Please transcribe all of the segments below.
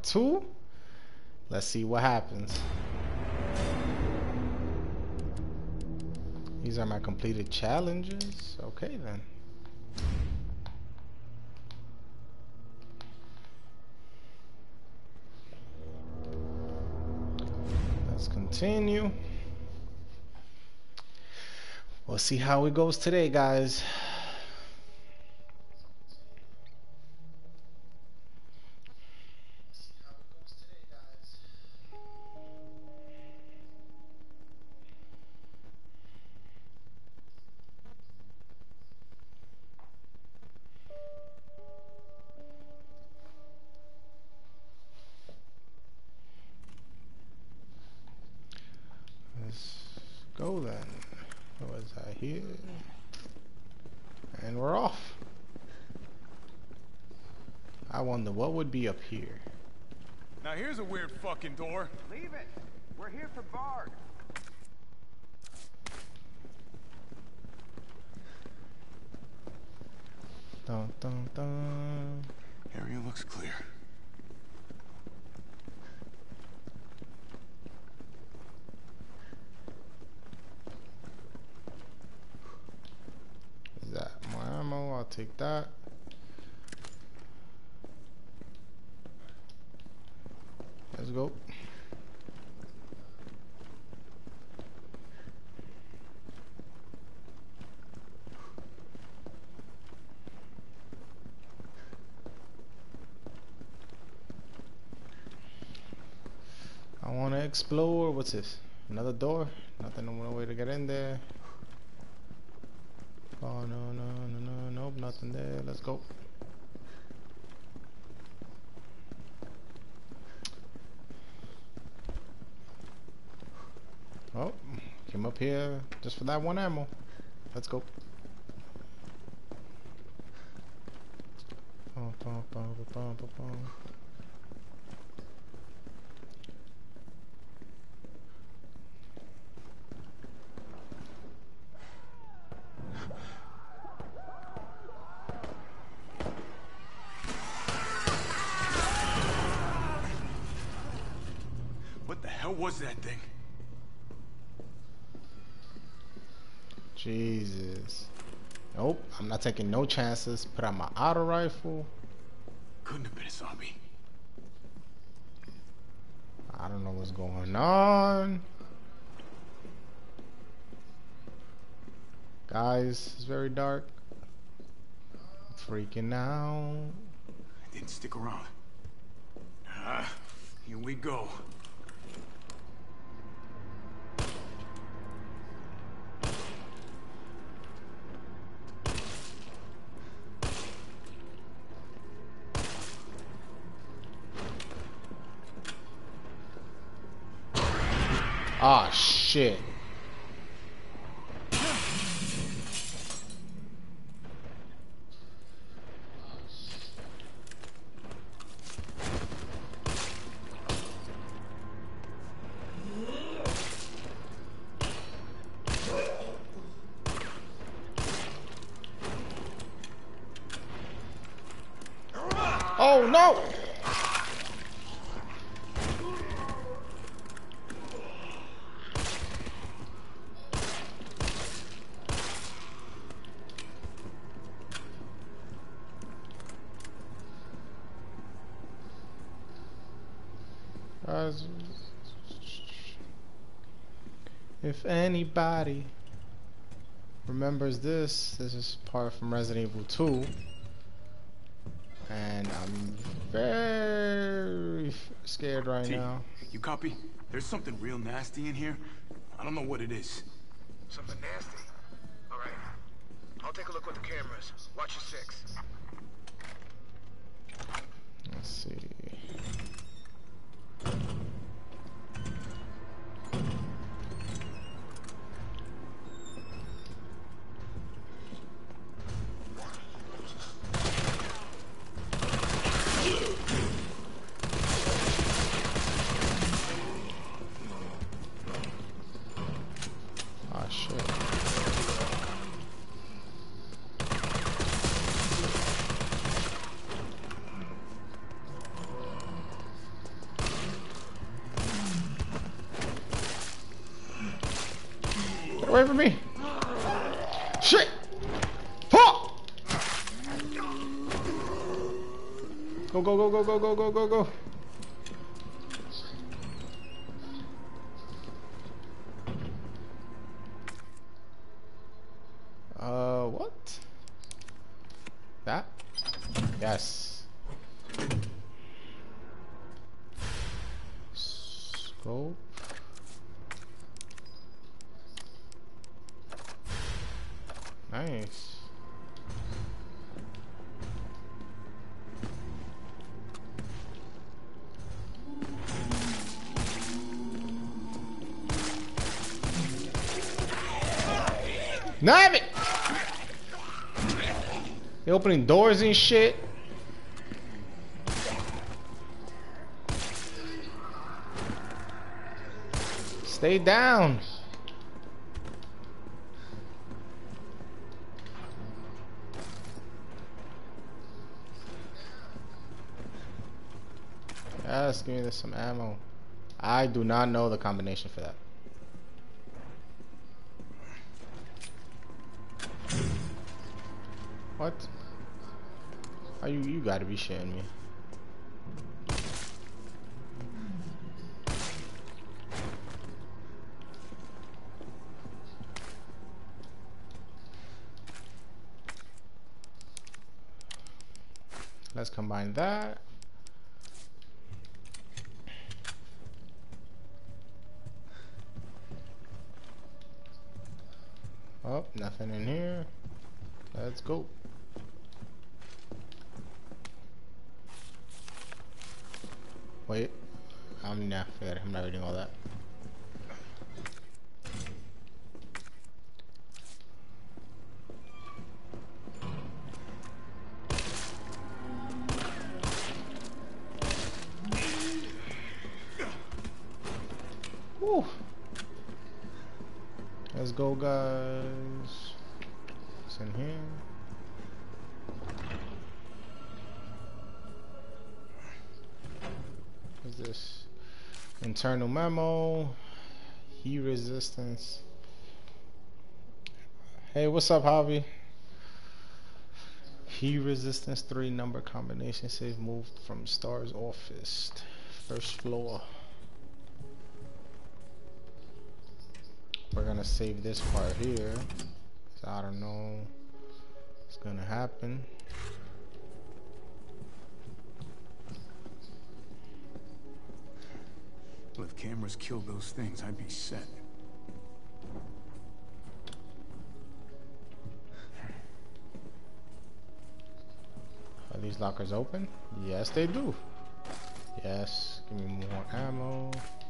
2. Let's see what happens. These are my completed challenges. Okay then. Let's continue. We'll see how it goes today, guys. Let's go then. What was I here? And we're off. I wonder what would be up here. Now here's a weird fucking door. Leave it. We're here for Bard. Dun dun dun. Area looks clear. Is that my ammo? I'll take that. Let's go. I want to explore. What's this? Another door? Nothing, no way to get in there. Oh, no, no, no, no, nope, nothing there. Let's go. Oh, came up here just for that one ammo. Let's go. What the hell was that thing? Jesus. Nope, I'm not taking no chances. Put out my auto rifle. Couldn't have been a zombie. I don't know what's going on. Guys, it's very dark. I'm freaking out. I didn't stick around. Here we go. Ah, shit. Oh no! Guys, if anybody remembers this is part from Resident Evil 2, and I'm very scared right now. You copy? There's something real nasty in here. I don't know what it is. Something nasty. All right. I'll take a look with the cameras. Watch your 6. Let's see. Ah, shit. away from me. Shit. Fuck. Go, go, go, go, go, go, go, go, go. What? That? Yes. Scope. Nice. Nab it! They opening doors and shit. Stay down. Yes, give me some ammo. I do not know the combination for that. What? Are you gotta be shitting me. Let's combine that. Oh, nothing in here. Let's go. Wait, nah, forget it. I'm not reading all that. Woo. Let's go, guys. What's in here? What's this? Internal memo. Heat resistance. Hey, what's up, Javi? Heat resistance 3 number combination safe moved from Star's office. First floor. We're gonna save this part here. So I don't know what's gonna happen. Well, if cameras killed those things, I'd be set. Are these lockers open? Yes, they do. Yes. Give me more ammo.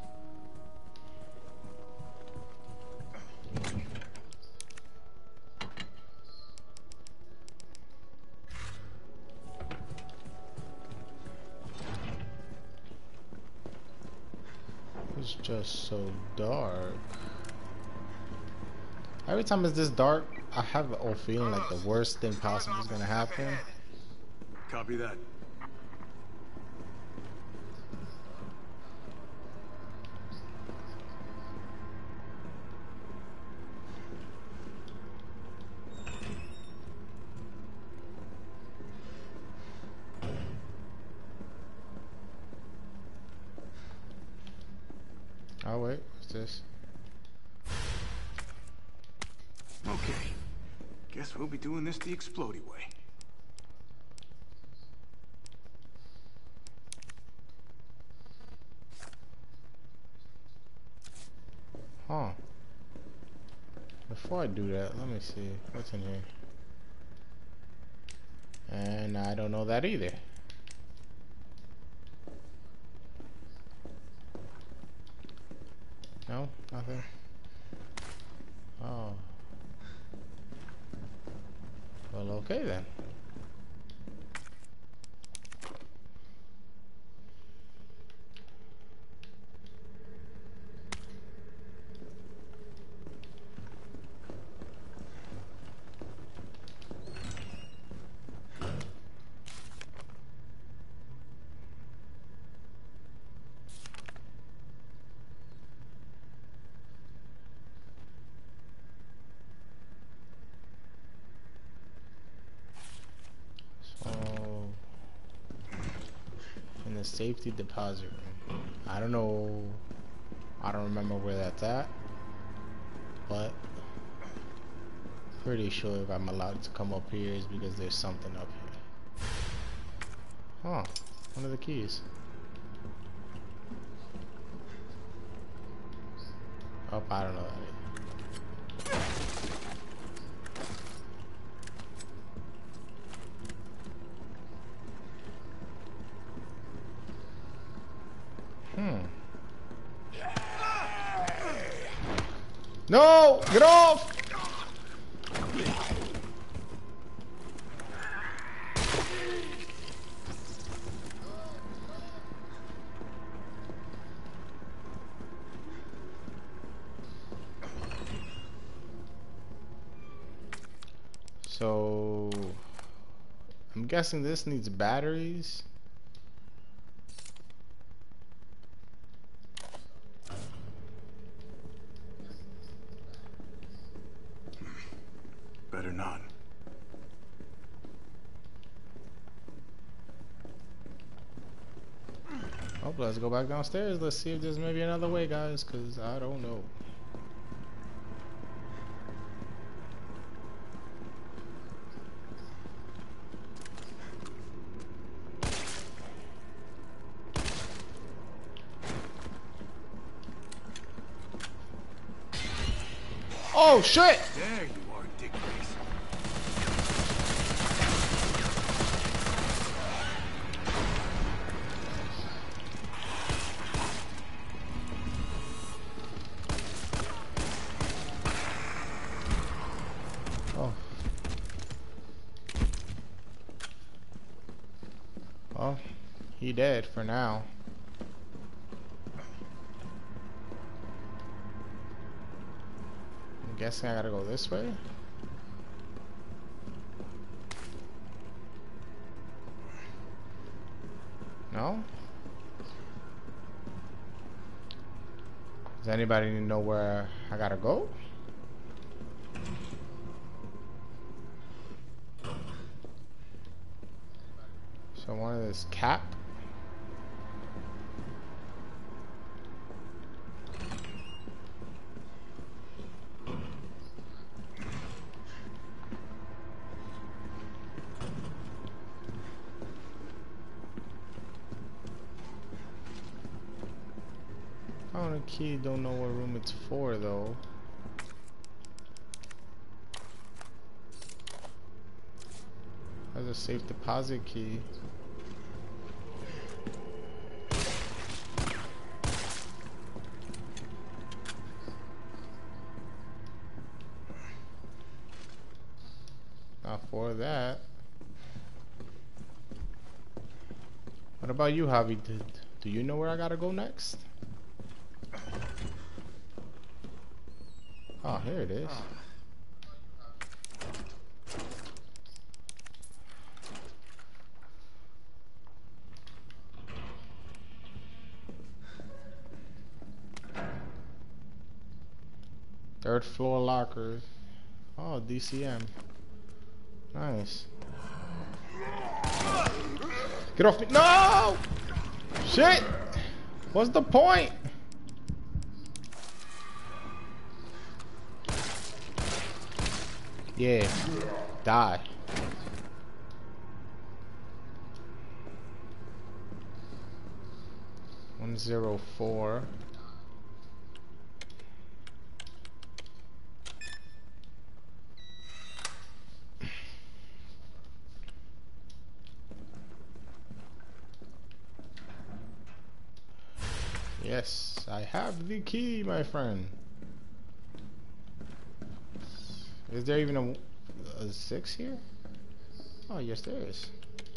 It's just so dark. Every time it's this dark, I have the old feeling like the worst thing possible is gonna happen. Copy that. Oh wait, what's this? Okay. Guess we'll be doing this the explodey way. Huh. Before I do that, let me see what's in here. And I don't know that either. No, nothing. Oh. Well, okay then. safety deposit room. I don't know. I don't remember where that's at, but pretty sure if I'm allowed to come up here is because there's something up here. Huh, one of the keys. Oh, I don't know that either. No! Get off! So I'm guessing this needs batteries. Better not. Oh, let's go back downstairs. Let's see if there's maybe another way, guys, because I don't know. Oh, shit! There you are, dick face. Oh. Well, he dead for now. I'm guessing I gotta go this way. No? Does anybody know where I gotta go? So one of this cap. Found a key, don't know what room it's for though. Has a safe deposit key. Not for that. What about you, Javi? Do you know where I gotta go next? Oh, here it is. Third floor lockers. Oh, DCM. Nice. Get off me. No! Shit! What's the point? Yeah. Die. $104. Yes, I have the key, my friend. Is there even a 6 here? Oh, yes, there is.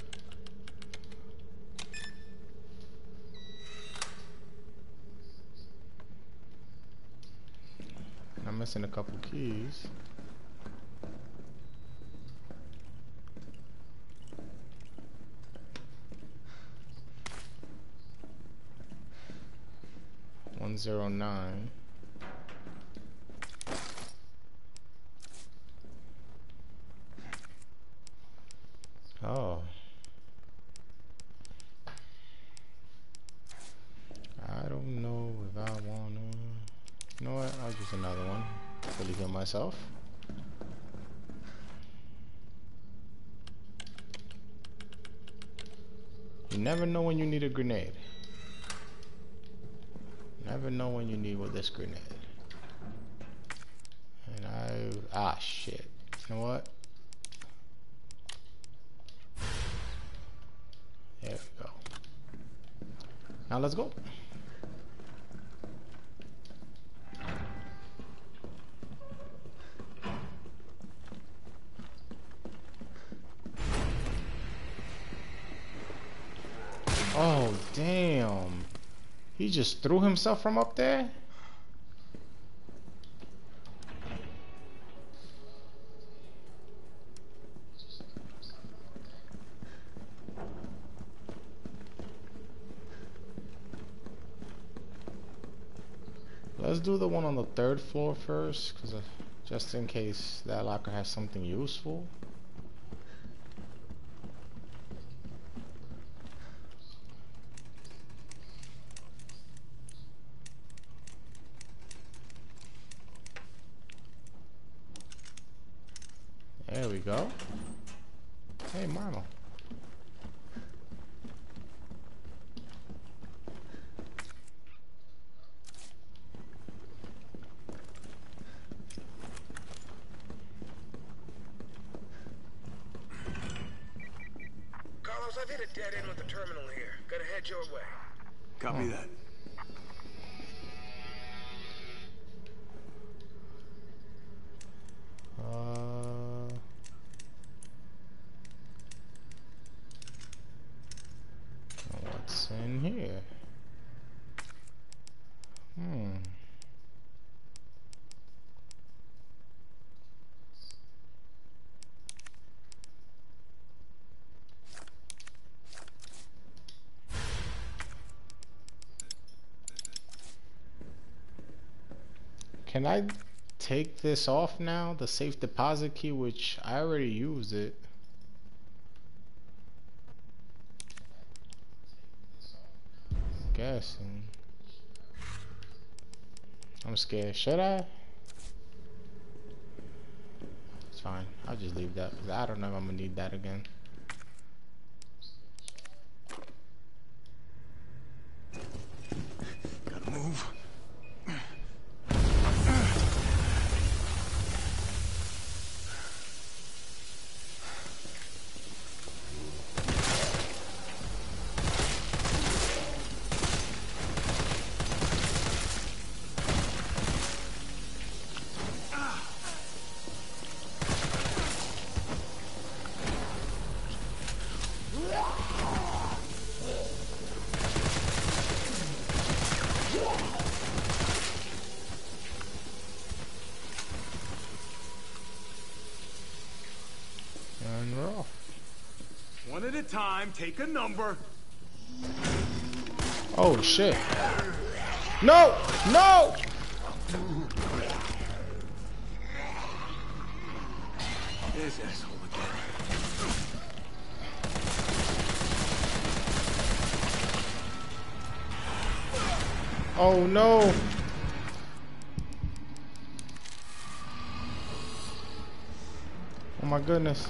I'm missing a couple keys. $109. Oh. Use another one. Fully heal myself. You never know when you need a grenade. Never know when you need with this grenade. And ah shit. You know what? There we go. Now let's go. Oh, damn. He just threw himself from up there? Let's do the one on the 3rd floor first, because just in case that locker has something useful. There we go. Hey, Marlo. Carlos, I've hit a dead end with the terminal here. Gotta head your way. Copy that. What's in here? Can I take this off now? The safe deposit key, which I already used it. Guessing. I'm scared. Should I? It's fine. I'll just leave that because I don't know if I'm gonna need that again. Gotta move. And we're off. One at a time, take a number. Oh shit. No! No! This asshole again. Oh no! Oh my goodness.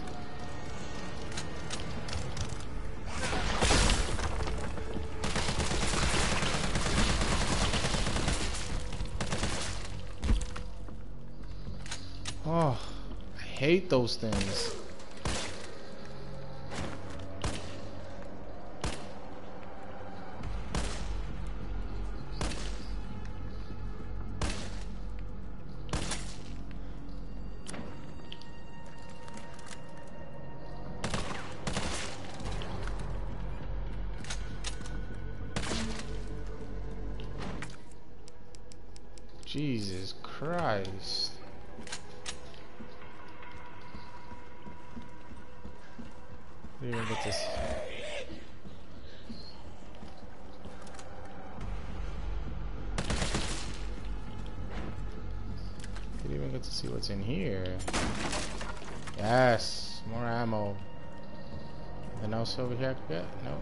Oh, I hate those things. Jesus Christ. Didn't even get this. Didn't even get to see what's in here. Yes, more ammo. Anything else over here I could get? Nope.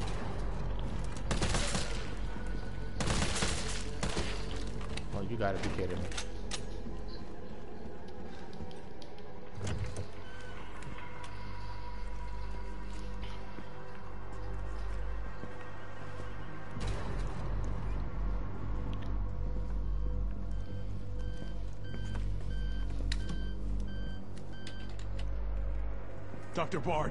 Oh, you gotta be kidding me. Dr. Bard.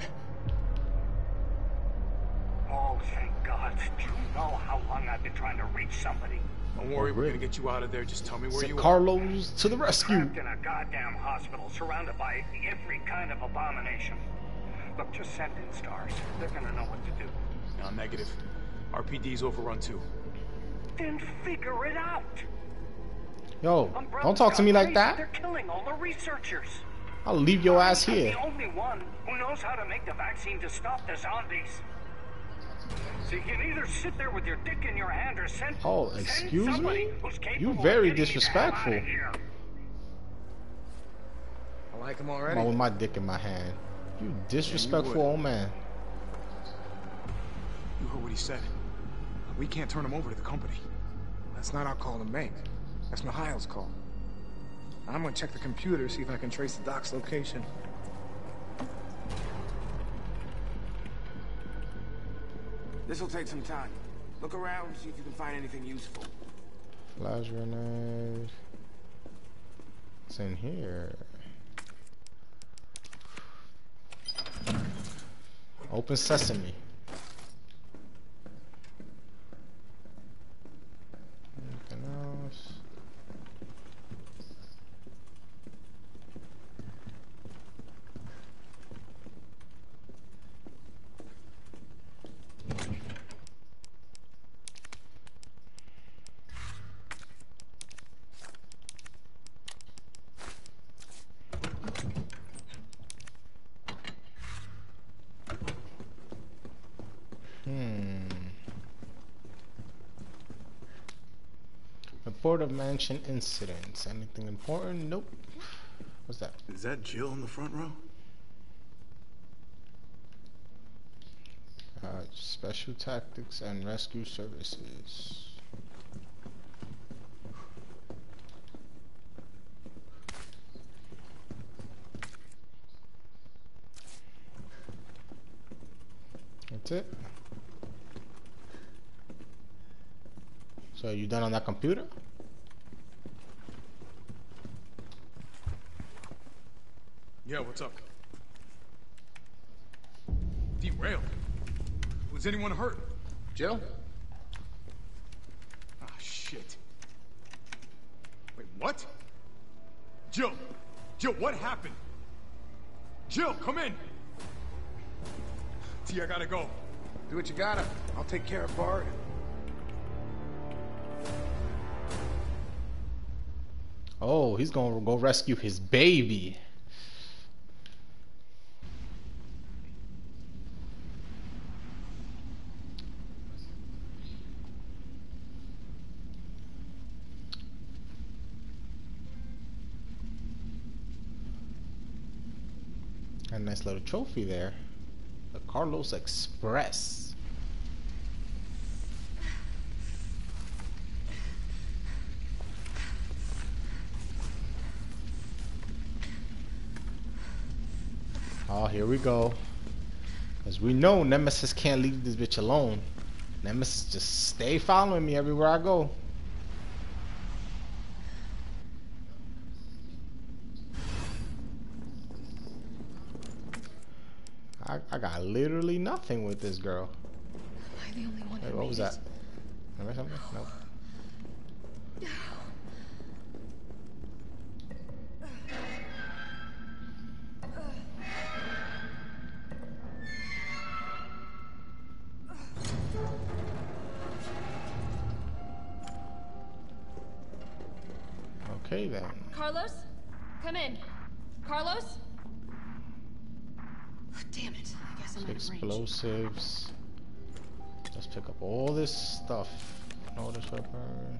Oh, thank God. Do you know how long I've been trying to reach somebody? Don't worry, Oh, we're really? gonna get you out of there. Just tell me where Sent you are. Carlos to the rescue. Trapped in a goddamn hospital, surrounded by every kind of abomination. Look, just send in stars. They're gonna know what to do. No, negative. RPD's overrun too. Then figure it out. Yo, Umbrella's don't talk to gone me like crazy. that. They're killing all the researchers. I'll leave your ass I'm here. the only one who knows how to make the vaccine to stop the zombies. So you can either sit there with your dick in your hand or send. Oh, send excuse somebody me? who's capable You of very getting me the hell disrespectful. outta here. I like him I'm already. out with my dick in my hand. You disrespectful old man. You heard what he said. We can't turn him over to the company. That's not our call to make. That's Mikhail's call. I'm gonna check the computer, see if I can trace the doc's location. This'll take some time. Look around, see if you can find anything useful. Flash grenade. It's in here. Open sesame. Anything else? Report of mansion incidents. Anything important? Nope. What's that? Is that Jill in the front row? Special tactics and rescue services. That's it. So you done on that computer? Yeah, what's up? Derailed. Was anyone hurt? Jill? Ah, shit. Wait, what? Jill! Jill, what happened? Jill, come in! T, I gotta go. Do what you gotta. I'll take care of Bard. Oh, he's gonna go rescue his baby. A nice little trophy there. The Carlos Express. Oh, here we go. Because we know Nemesis can't leave this bitch alone. Nemesis just stay following me everywhere I go. I got literally nothing with this girl. Am I the only one Hey, who what was made that? Remember something? Nope. Okay then. Carlos? Come in. Carlos? Damn it. I guess I'm out of range. Explosives. Let's pick up all this stuff. Notice weapon.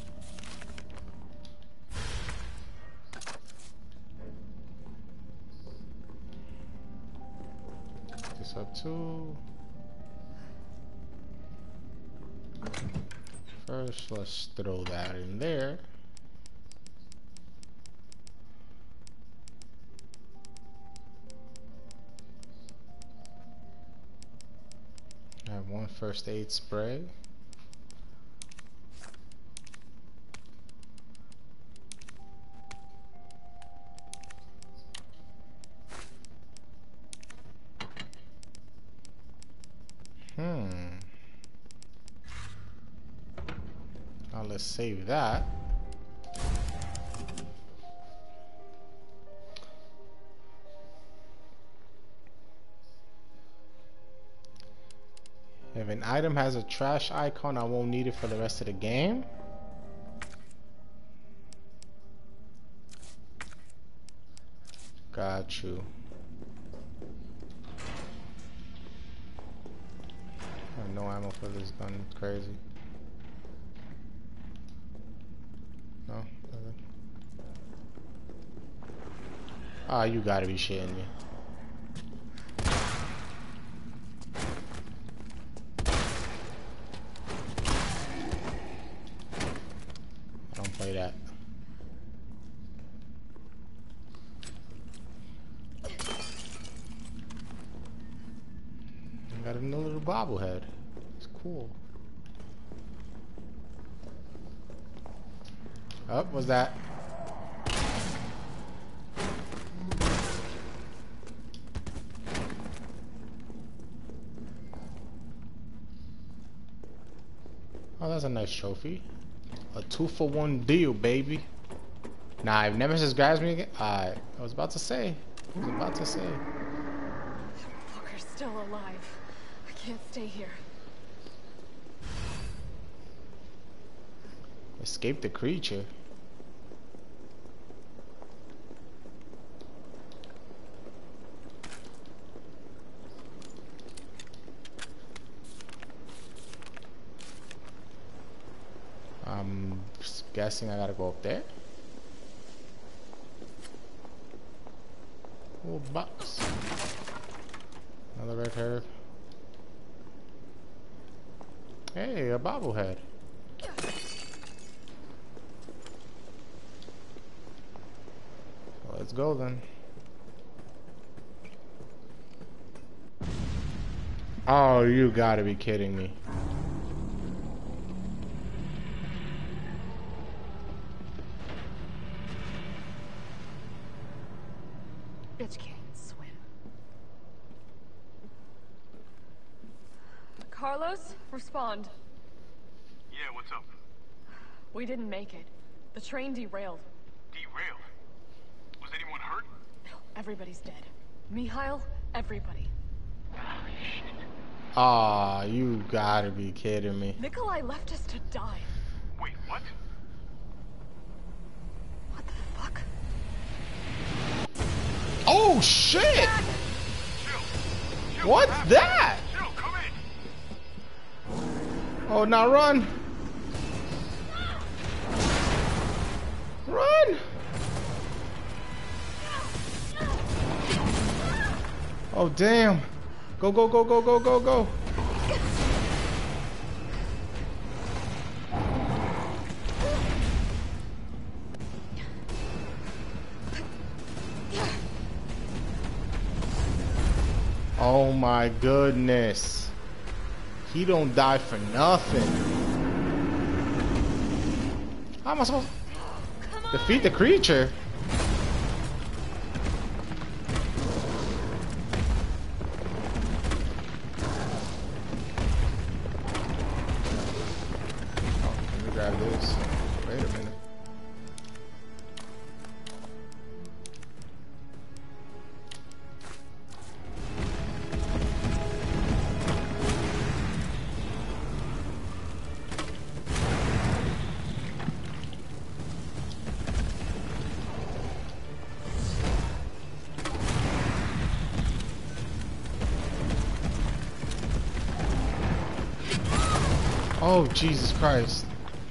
Pick this up too. First, let's throw that in there. I have one first aid spray. Now let's save that. If an item has a trash icon, I won't need it for the rest of the game. Got you. I have no ammo for this gun. It's crazy. No? Ah, you gotta be shitting me. I don't play that. Got a little bobblehead. It's cool. Oh, what's that? Oh, that's a nice trophy. A 2-for-1 deal, baby. Nah, if Nemesis grabs me again, I was about to say. Fucker's still alive. I can't stay here. Escape the creature. I'm guessing I gotta go up there. Little box. Another red herb. Hey, a bobblehead. Well, let's go then. Oh, you gotta be kidding me. Bitch can't swim. Carlos, respond. Yeah, what's up? We didn't make it. The train derailed. Derailed? Was anyone hurt? No, everybody's dead. Mikhail, everybody. Ah, you gotta be kidding me. Nikolai left us to die. Wait, what? What the fuck? Oh shit! Chill. Chill. What's What that? Chill, come in. Oh, now run! Run! Oh damn! Go go go go go go go! Oh my goodness! He don't die for nothing. How am I supposed to defeat the creature? Grab this. Wait a minute. Oh, Jesus Christ.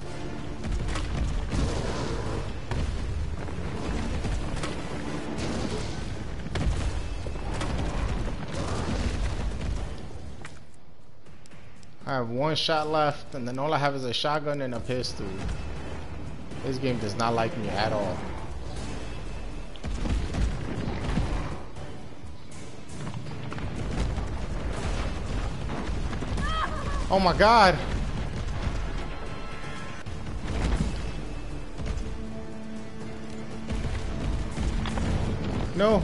I have one shot left, and then all I have is a shotgun and a pistol. This game does not like me at all. Oh my God! No!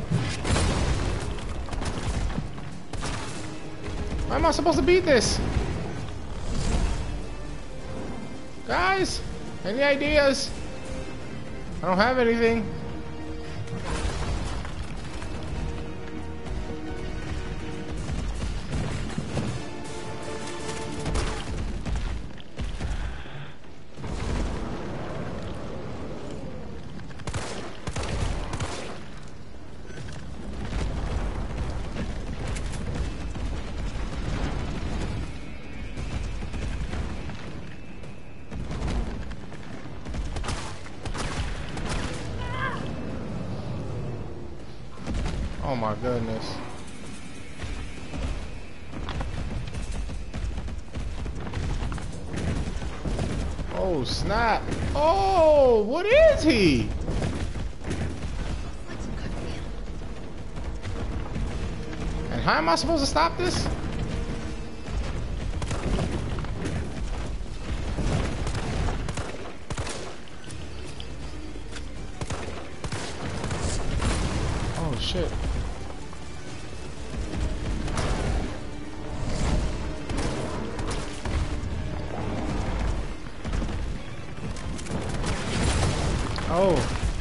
How am I supposed to beat this? Guys, any ideas? I don't have anything. Oh my goodness. Oh snap. Oh, what is he? And how am I supposed to stop this? Oh shit. Oh.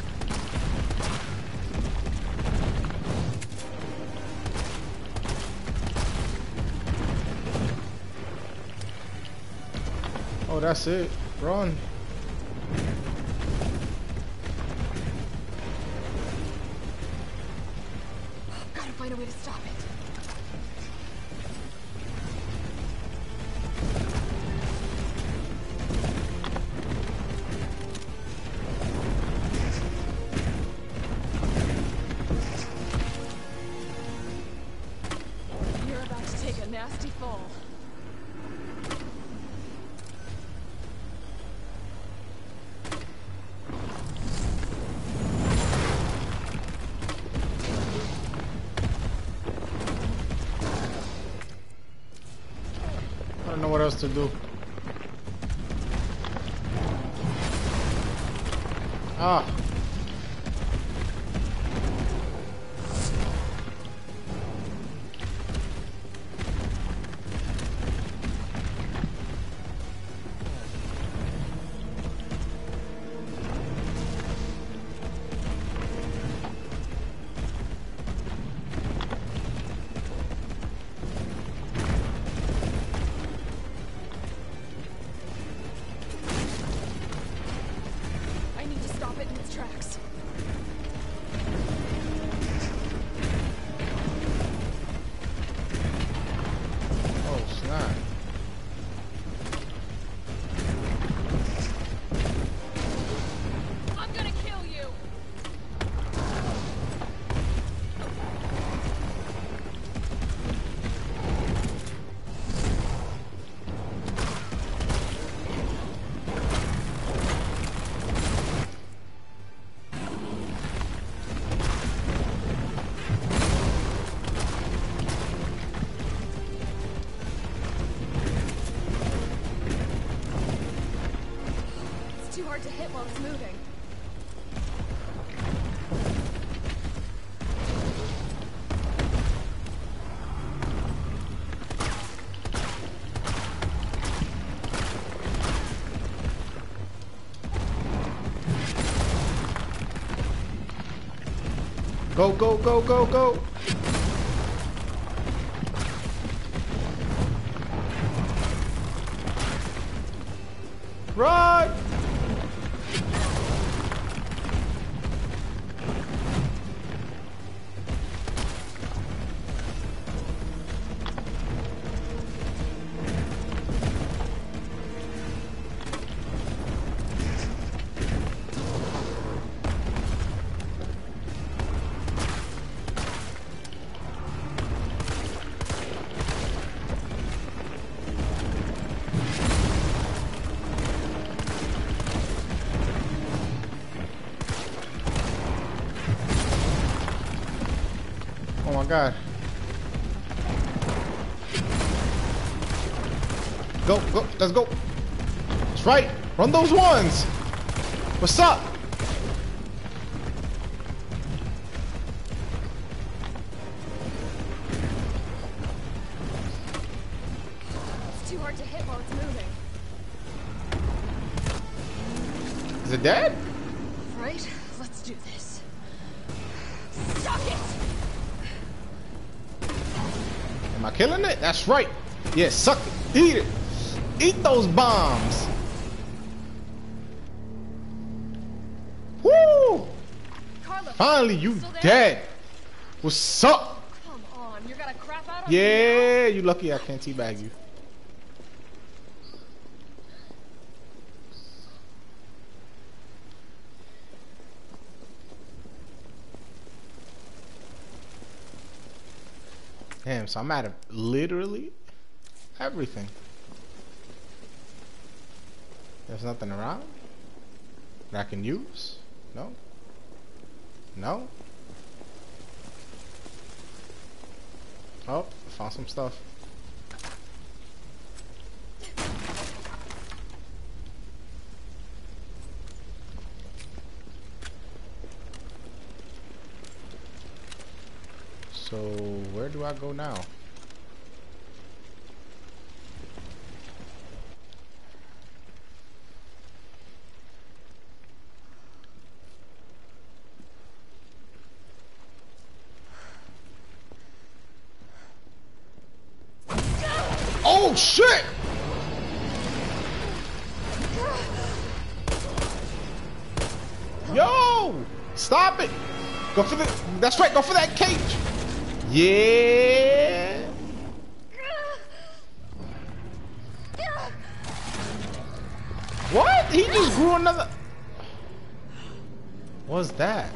Oh, that's it. Run. Gotta find a way to stop it. You're about to take a nasty fall. I don't know what else to do. Ah. I need to stop it in its tracks. Oh snap. I'm gonna kill you! It's too hard to hit while it's moving. Go, go, go, go, go. Run! Oh my god. Go, go, let's go. That's right. Run those ones. What's up? It's too hard to hit while it's moving. Is it dead? Right? Let's do this. Suck it! Am I killing it? That's right. Yeah, suck it. Eat it. Eat those bombs. Woo! Carlos, Finally, you still there? dead. What's up? Come on, you're gonna crap out on me Yeah, you lucky I can't teabag you. Damn, so I'm out of literally everything. There's nothing around that I can use? No? No? Oh, found some stuff. So, where do I go now? Oh shit! Yo! Stop it! Go for the. That's right, go for that cage! Yeah! What? He just grew another. What's that?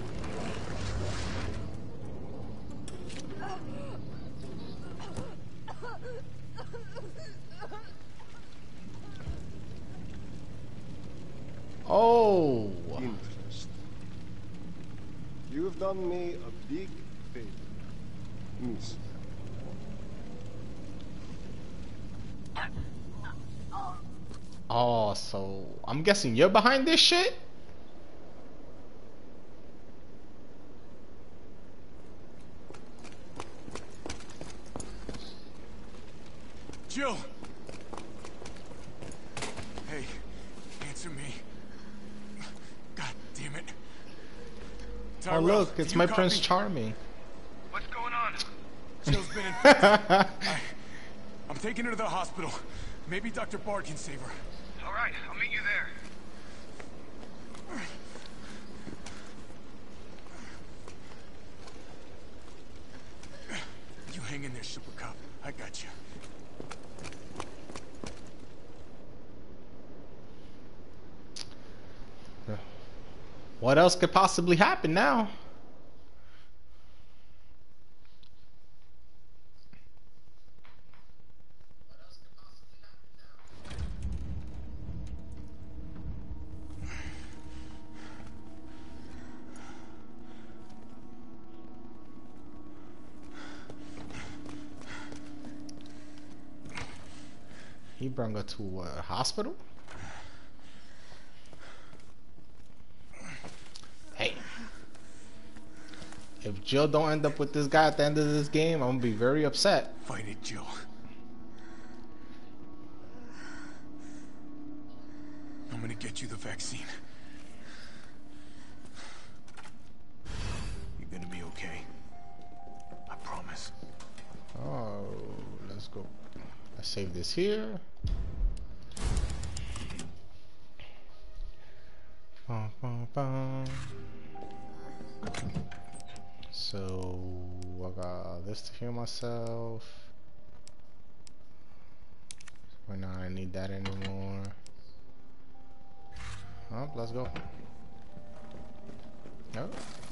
Oh! Interest. You've done me a big favor, miss. Oh, so I'm guessing you're behind this shit? Jill! Hey, answer me. God damn it. Oh Tyrell, look, do it's you my copy? Prince Charming. What's going on? Jill's been in... I'm taking her to the hospital. Maybe Dr. Bard can save her. All right, I'll meet you there. You hang in there, Super Cop. I got you. What else could possibly happen now? He brought her to a hospital? Hey. If Jill don't end up with this guy at the end of this game, I'm gonna be very upset. Fight it, Jill. I'm gonna get you the vaccine. You're gonna be okay. I promise. Oh, let's go. Let's save this here. Bum, bum, bum. So I got this to heal myself. Right now I don't need that anymore. Oh, let's go. No.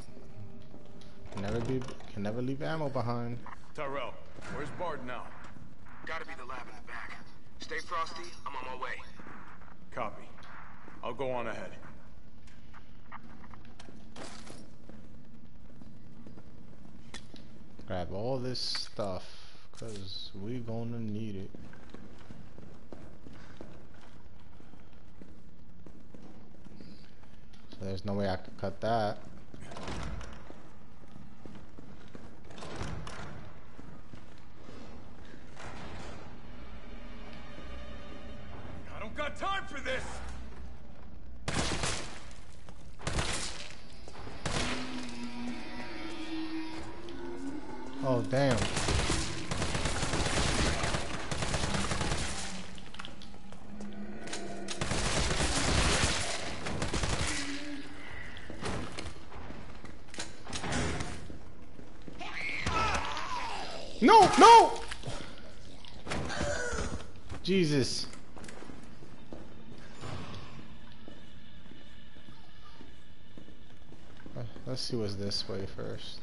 Can never leave ammo behind. Tyrell, where's Bard now? Gotta be the lab in the back. Stay frosty, I'm on my way. Copy. I'll go on ahead. Grab all this stuff, cause we gonna need it. So there's no way I could cut that. I don't got time for this! Oh, damn. No, no! Jesus. Let's see what's this way first.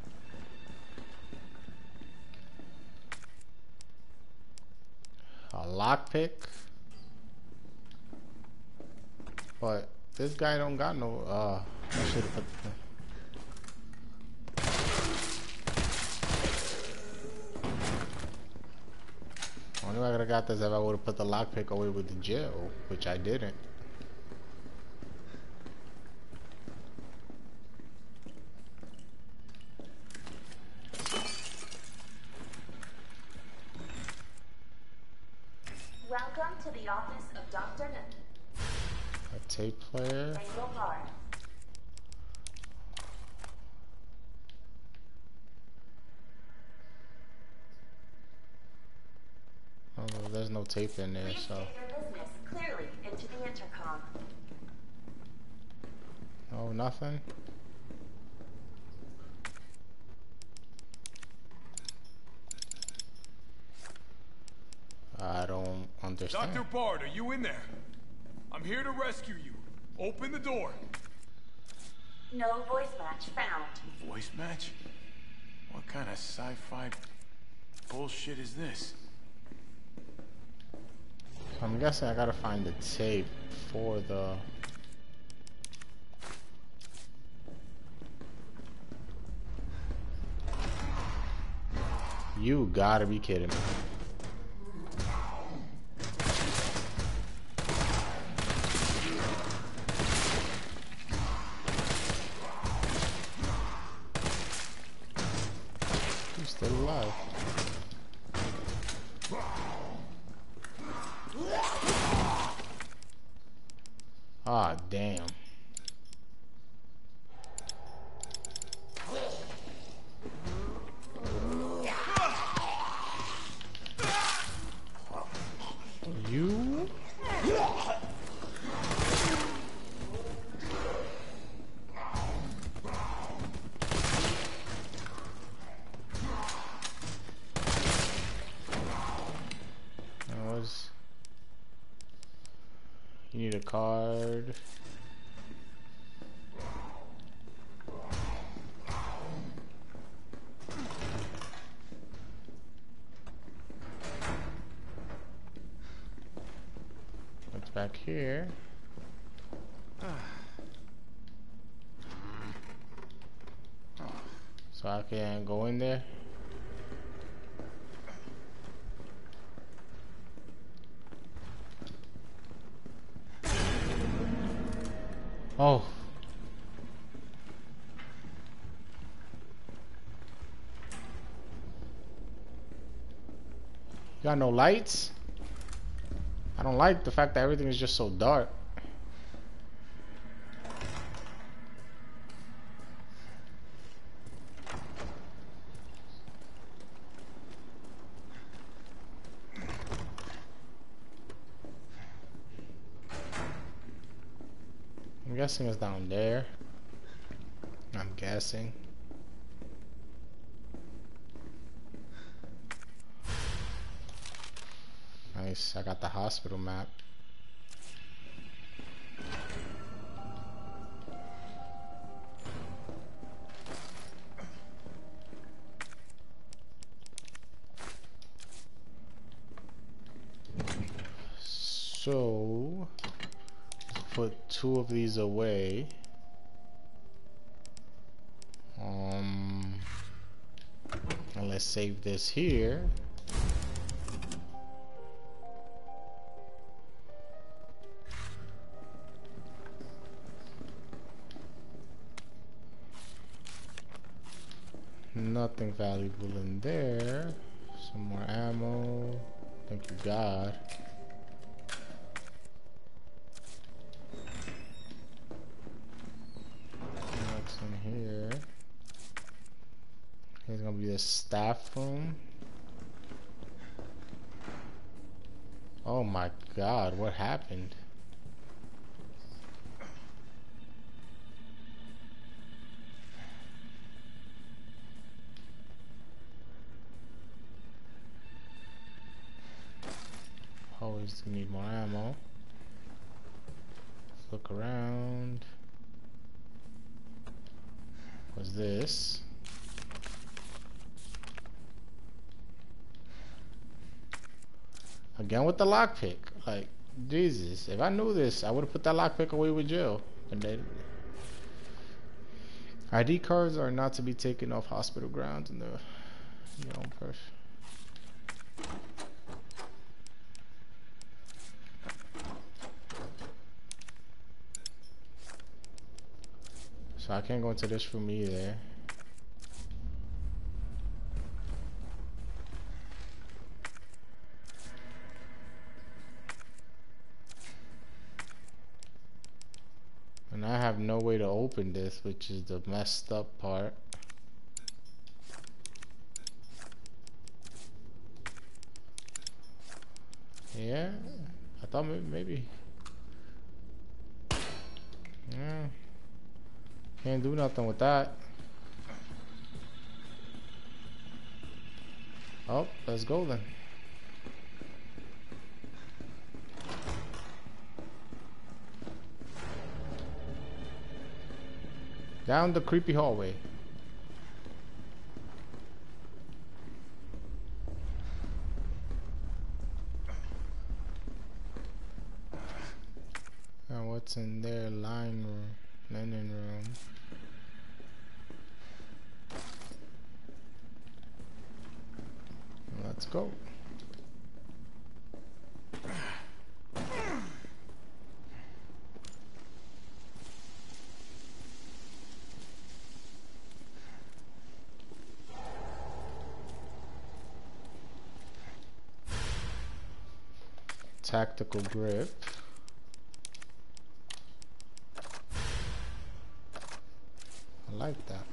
A lockpick? But this guy don't got no, I should've put only way I could've got this if I would've put the lockpick away with the jail, which I didn't. Welcome to the office of Dr. A tape player. Angle Park. Oh, there's no tape in there, Please so. state your business clearly into the intercom. Oh, nothing? I don't understand. Dr. Bard, are you in there? I'm here to rescue you. Open the door. No voice match found. Voice match? What kind of sci-fi bullshit is this? So I'm guessing I gotta find the tape for the... You gotta be kidding me. He's still alive. Ah, damn. You? You need a card. What's back here? So I can go in there. Oh. You got no lights? I don't like the fact that everything is just so dark. I'm guessing it's down there. I'm guessing. Nice, I got the hospital map. So, let's put 2 of these away. And let's save this here. Nothing valuable in there. Some more ammo. Thank you, God. What's in here? Here's gonna be a staff room. Oh my god, what happened? Always need more ammo. Let's look around. What's this? Again with the lockpick. Like, Jesus. If I knew this, I would have put that lockpick away with Jill. And then ID cards are not to be taken off hospital grounds in your own purse. So I can't go into this room either. And I have no way to open this, which is the messed up part. Yeah, I thought maybe. Yeah. Can't do nothing with that. Oh, let's go then. Down the creepy hallway. And what's in there? Linen room. Let's go. Tactical grip. I like that.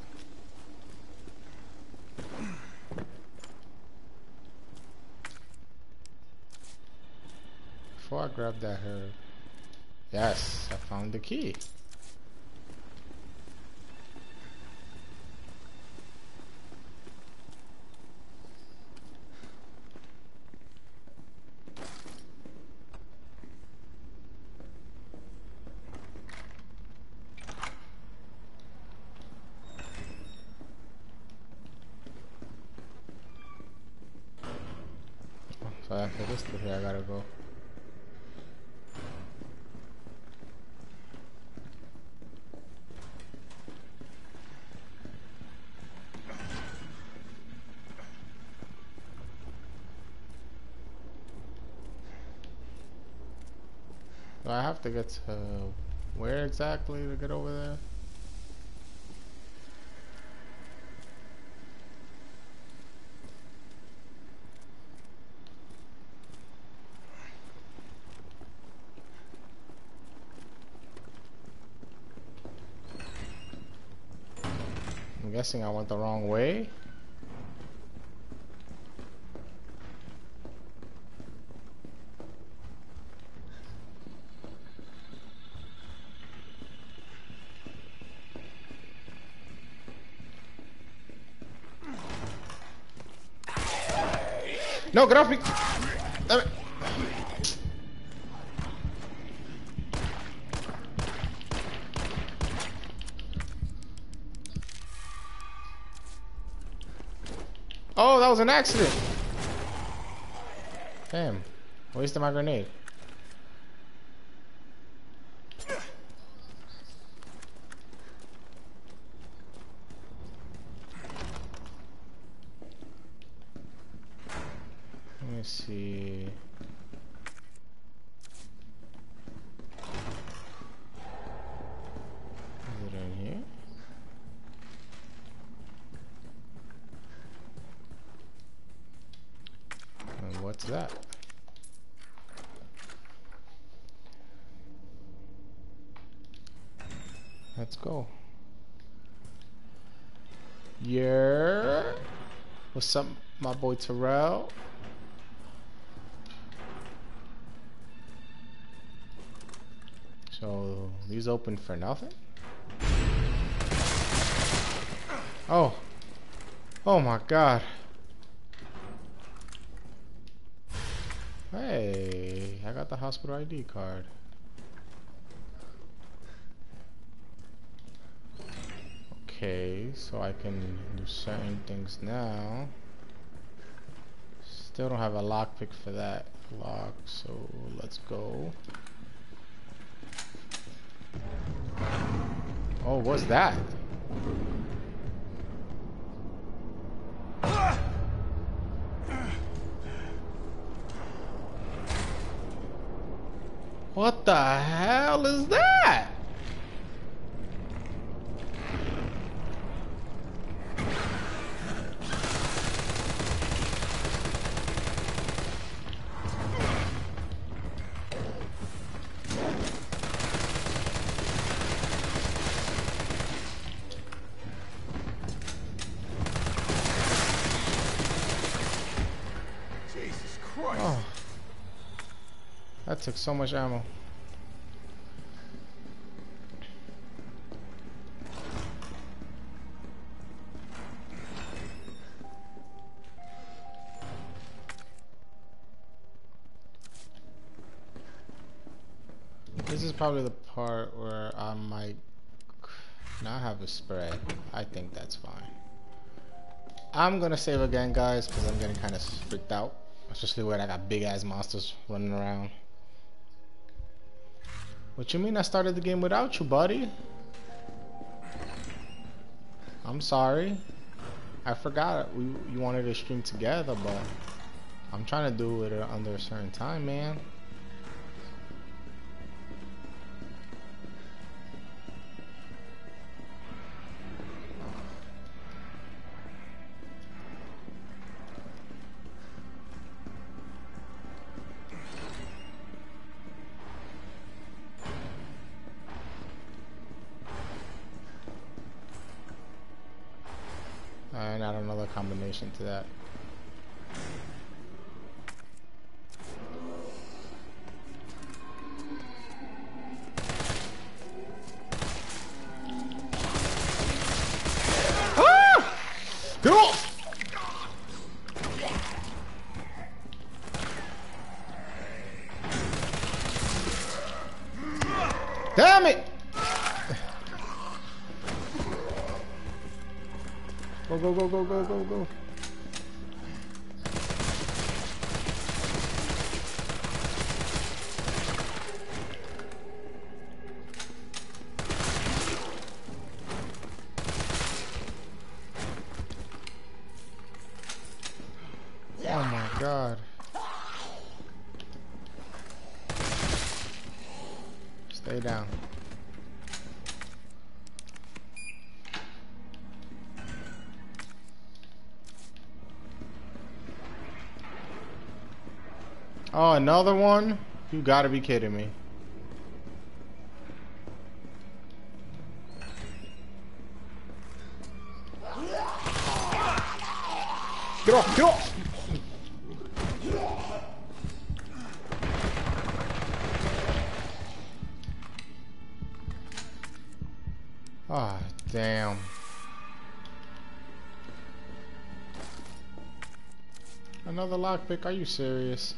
Before I grab that herb. Yes, I found the key. So after this to here I gotta go. Do I have to get to where exactly to get over there? I'm guessing I went the wrong way. No, get off me! Damn it. Oh, that was an accident. Damn, wasted my grenade. Let me see. Is it in here? And what's that? Let's go. Yeah. What's up, my boy Terrell? So these open for nothing? Oh. Oh my god. Hey, I got the hospital ID card. Okay, so I can do certain things now. Still don't have a lockpick for that lock, so let's go. Oh, what's that? What the hell is that? Jesus Christ. Oh, that took so much ammo. This is probably the part where I might not have a spray. I think that's fine. I'm gonna save again, guys, because I'm getting kind of freaked out, especially when I got big ass monsters running around. What you mean I started the game without you, buddy? I'm sorry. I forgot you wanted to stream together, but I'm trying to do it under a certain time, man. And add another combination to that. Ah! Get off! Damn it! Go, go, go, go, go, go, go. Oh my god. Stay down. Oh, another one? You gotta be kidding me. Get off, get off! Ah, damn. Another lockpick? Are you serious?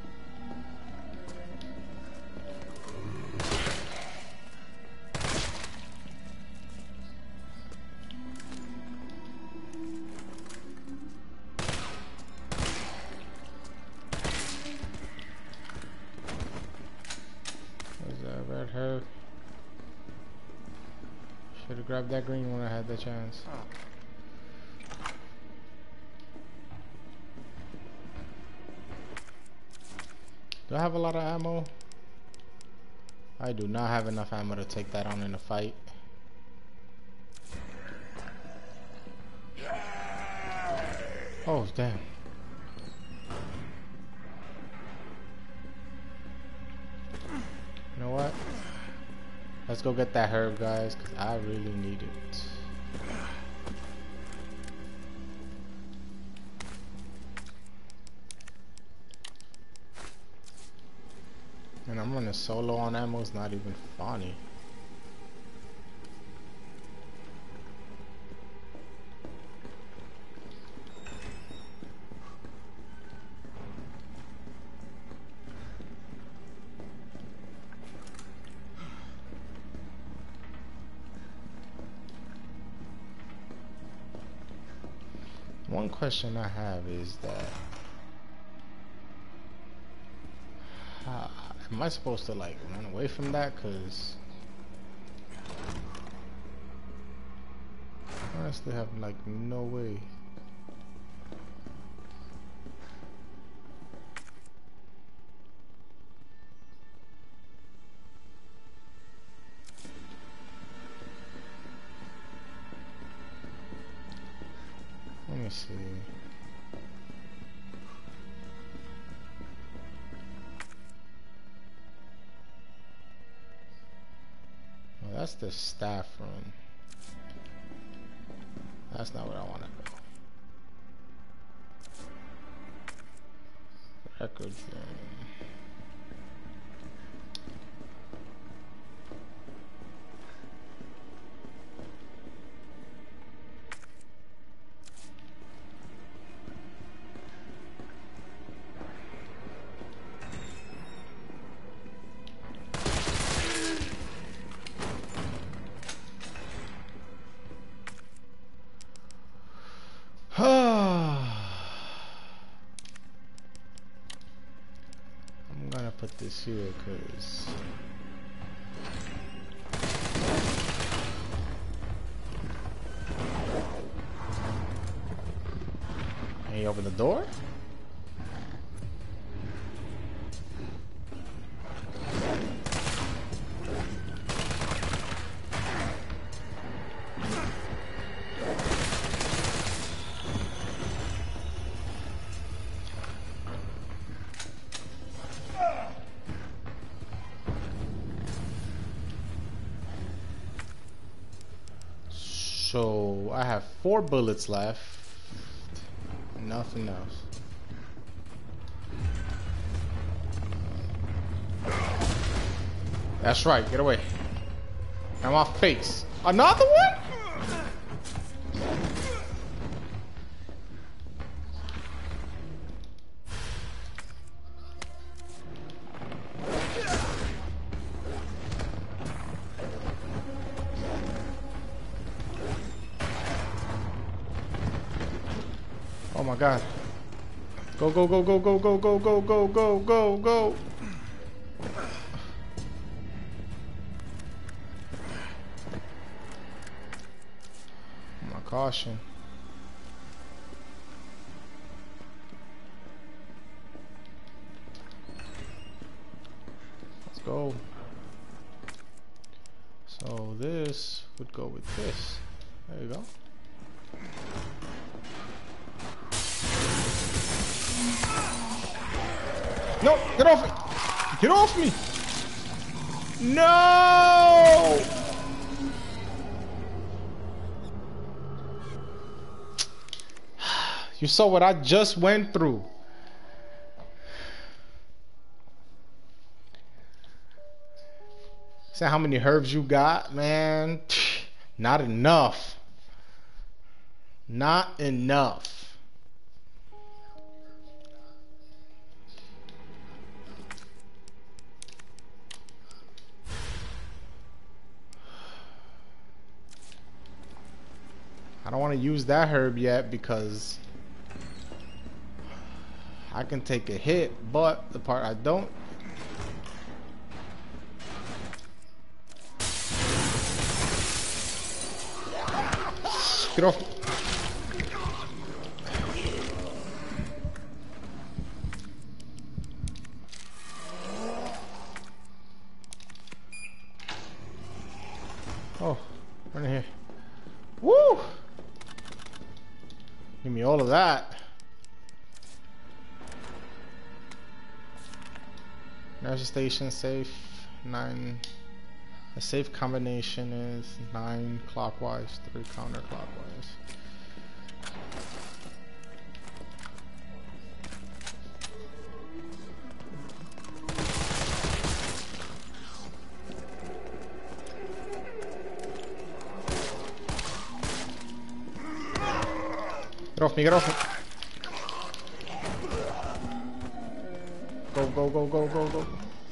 Red herb. Should have grabbed that green when I had the chance. Do I have a lot of ammo? I do not have enough ammo to take that on in a fight. Oh, damn. You know what? Let's go get that herb, guys, because I really need it. And I'm running solo on ammo. It's not even funny. One question I have is that am I supposed to like run away from that? Cause I honestly have like no way. Let me see. Well, that's the staff room. That's not where I want to go. Records room. I'm gonna put this here because can you open the door? So I have 4 bullets left. Nothing else. That's right, get away. Now my face. Another one? Oh my god. Go, go, go, go, go, go, go, go, go, go, go, go. My caution. Let's go. So this would go with this. There you go. No, get off me! Get off me! No! You saw what I just went through. See how many herbs you got, man? Not enough. Not enough. I don't want to use that herb yet because I can take a hit, but the part I don't. Get off. Oh, run in here. Woo! Give me all of that. Nurse station safe 9. The safe combination is 9 clockwise, 3 counterclockwise. Get off me, get off me. Go, go, go, go, go, go.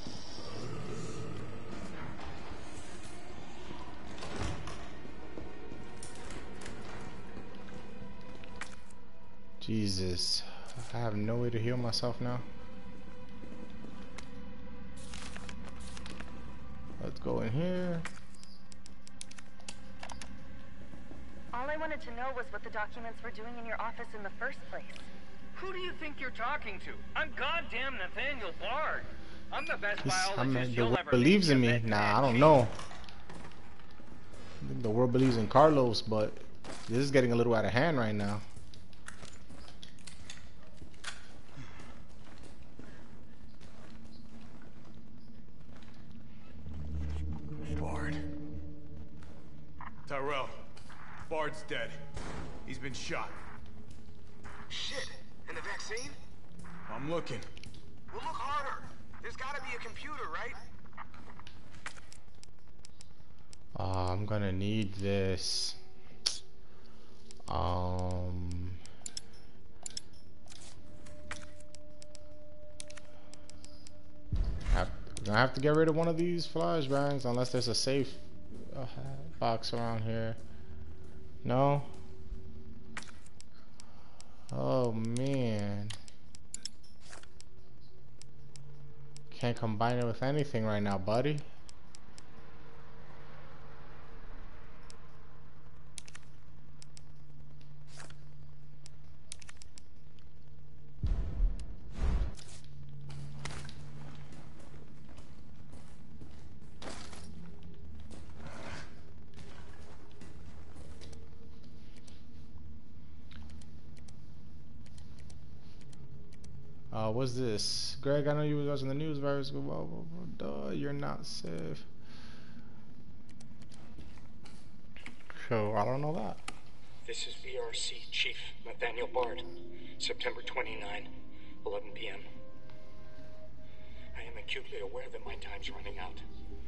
Jesus. I have no way to heal myself now. Let's go in here. All I wanted to know was what the documents were doing in your office in the first place. Who do you think you're talking to? I'm goddamn Nathaniel Bard. I'm the best biologist The you'll world ever believes meet, in you me. bed Nah, I don't man. know. I think the world believes in Carlos, but this is getting a little out of hand right now. Bard. Tyrell. Bard's dead. He's been shot. Shit. And the vaccine? I'm looking. Well, look harder. There's gotta be a computer, right? I'm gonna need this. I have to get rid of one of these flashbangs unless there's a safe box around here. No. Oh man. Can't combine it with anything right now, buddy. What's this? Greg, I know you was watching the news. Virus. Duh, you're not safe. So, I don't know that. This is VRC Chief Nathaniel Bard. September 29, 11 p.m. I am acutely aware that my time's running out.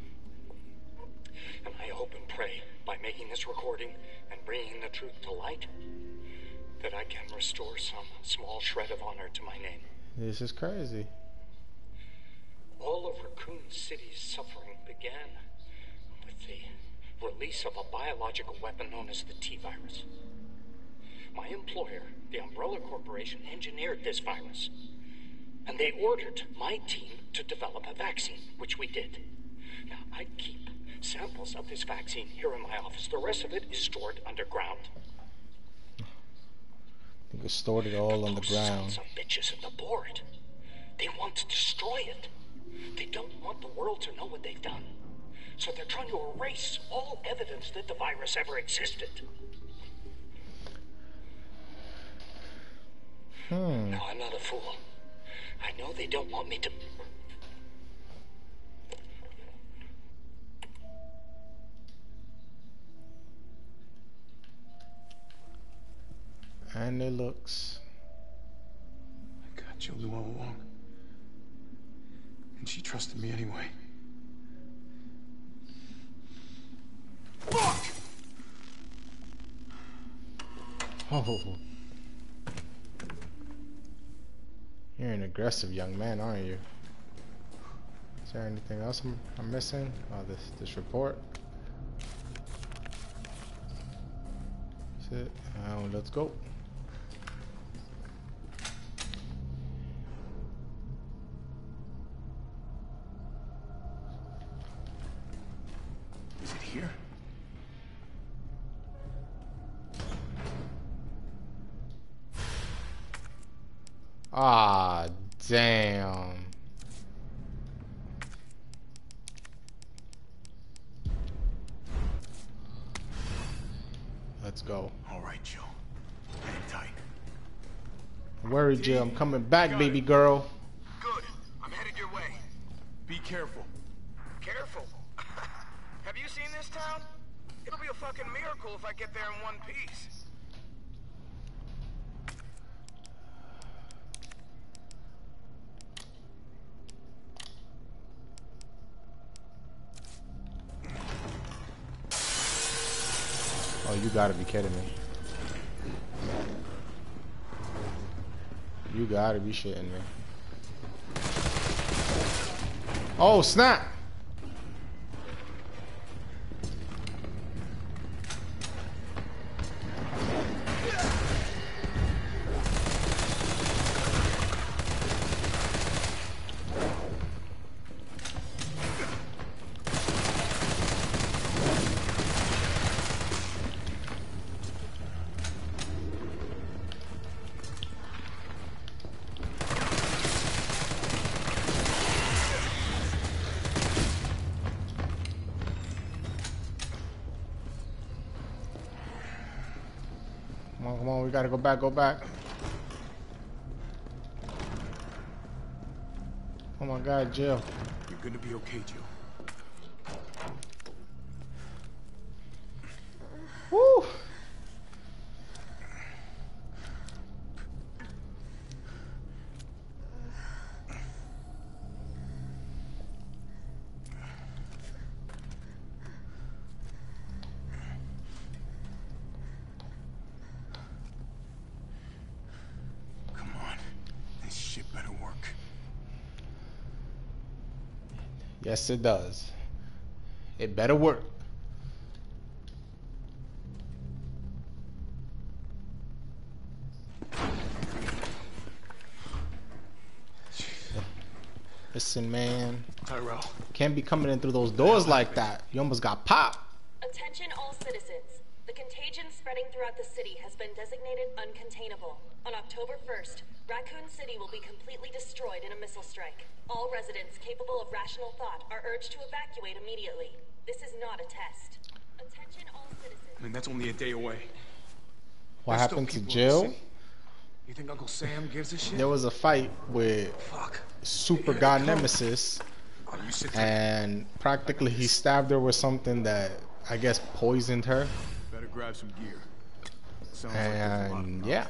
And I hope and pray, by making this recording and bringing the truth to light, that I can restore some small shred of honor to my name. This is crazy. All of Raccoon City's suffering began with the release of a biological weapon known as the T-virus. My employer, the Umbrella Corporation, engineered this virus, and they ordered my team to develop a vaccine, which we did. Now, I keep samples of this vaccine here in my office. The rest of it is stored underground. You can store it all on the ground. Sons of bitches at the board. They want to destroy it. They don't want the world to know what they've done. So they're trying to erase all evidence that the virus ever existed. Now, I'm not a fool. I know they don't want me to... And it looks. I got Julie all along. And she trusted me anyway. Fuck! Oh. You're an aggressive young man, aren't you? Is there anything else I'm missing? Oh, this report. That's it. Let's go. Is it here? Ah, damn. Let's go. All right, Joe. Hang tight. Don't worry, Jill. I'm coming back, baby girl. Good. I'm headed your way. Be careful. Careful. Have you seen this town? It'll be a fucking miracle if I get there in one piece. Oh, you gotta be kidding me. You gotta be shitting me. Oh, snap! Come on, we gotta go back, Oh my god, Jill. You're gonna be okay, Jill. Woo! Come on. This shit better work. Yes, it does. It better work. Listen, man. Tyrell. Can't be coming in through those doors like that. You almost got popped. Attention all citizens. The contagion spreading throughout the city has been designated uncontainable. On October 1st, Raccoon City will be completely destroyed in a missile strike. All residents capable of rational thought are urged to evacuate immediately. This is not a test. Attention all citizens. I mean, that's only a day away. What There's still happened to people in the Jill? city. You think Uncle Sam gives a shit? There was a fight with Fuck. Super Here they God come. Nemesis, Oh, you sit there. and practically he stabbed her with something that I guess poisoned her. Better grab some gear. Sounds like there's a lot of them And out yeah. there.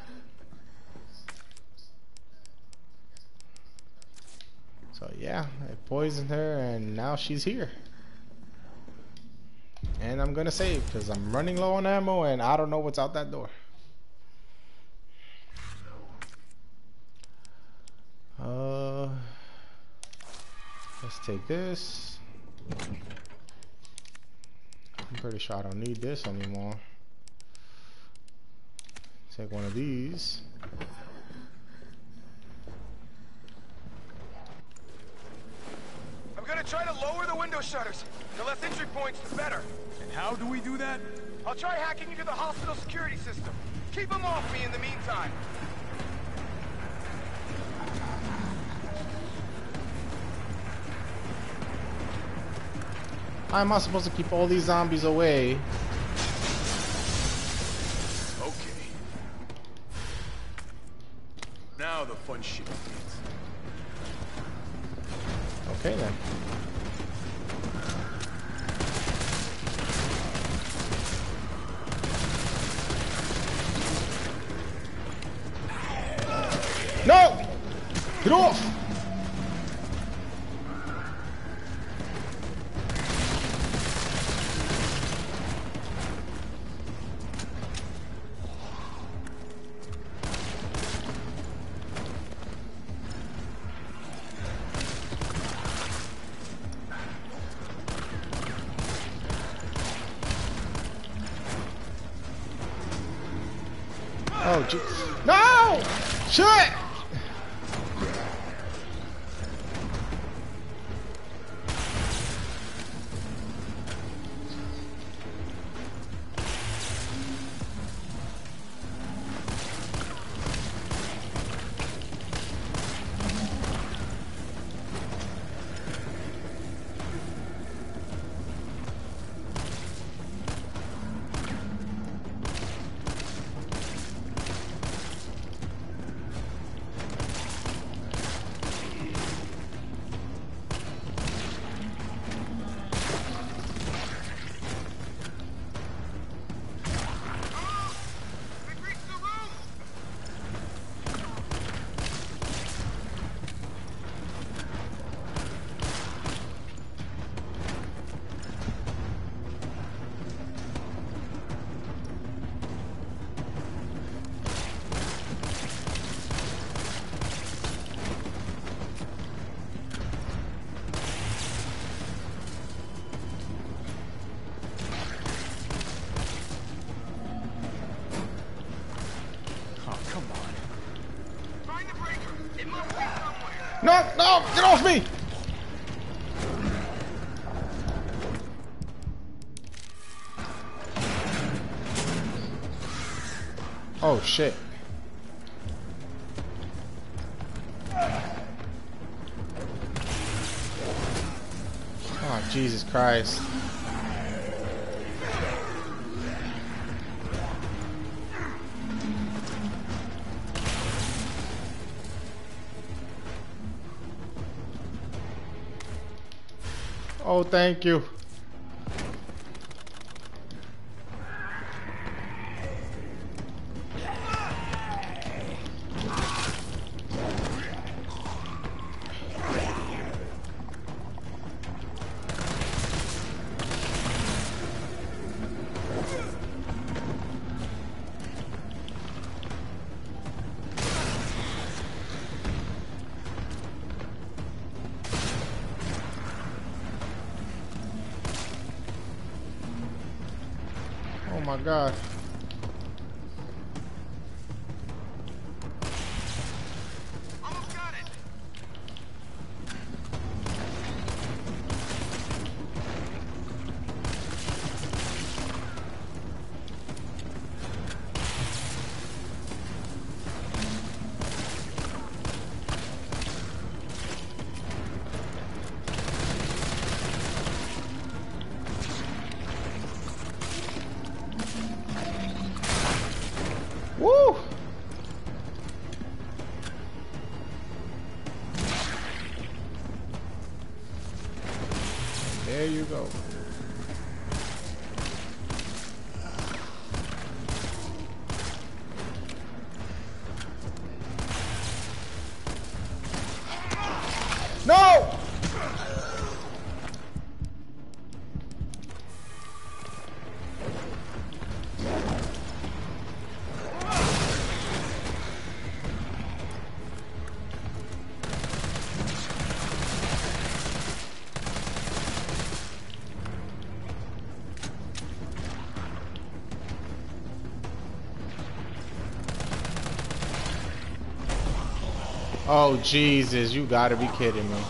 So yeah, it poisoned her, and now she's here. And I'm gonna save because I'm running low on ammo, and I don't know what's out that door. Let's take this. I'm pretty sure I don't need this anymore. Take one of these. I'm gonna try to lower the window shutters. The less entry points, the better. And how do we do that? I'll try hacking into the hospital security system. Keep them off me in the meantime. How am I supposed to keep all these zombies away? Okay. Now the fun shit begins. Okay then. No! Get off! Oh, gee. No! Shit! No, no, get off me! Oh shit. Oh Jesus Christ. Oh, thank you. Oh my God. Almost got it. Woo! There you go. No! Oh Jesus, you gotta be kidding me.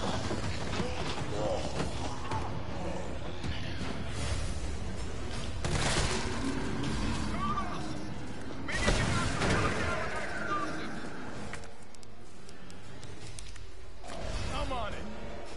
I'm on it.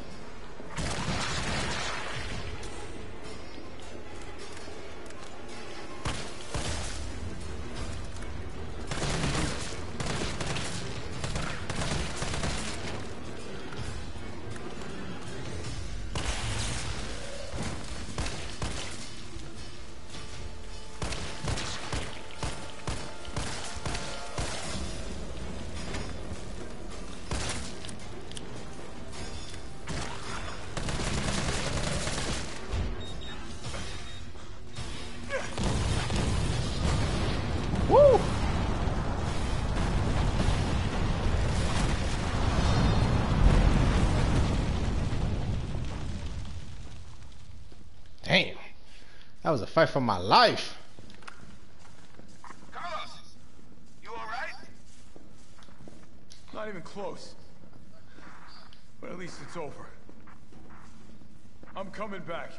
Woo! Damn. That was a fight for my life. Carlos, you all right? Not even close. But at least it's over. I'm coming back.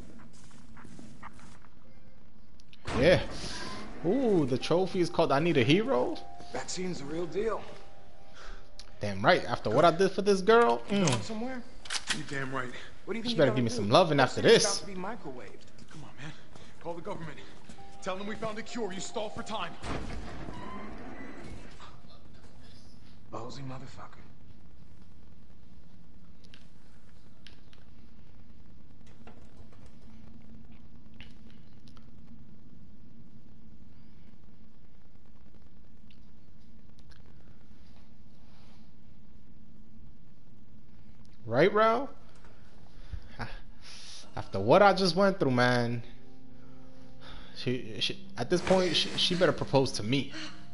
Yeah. Ooh, the trophy is called I Need a Hero. Vaccine's the real deal. Damn right. After what I did for this girl, Going somewhere? You damn right. What do you think she you're better gonna give me do? some loving after Vaccine's this. about to be microwaved. Come on, man. Call the government. Tell them we found a cure. You stalled for time. Ballsy motherfucker. Right, Rao? After what I just went through, man, she at this point, she better propose to me.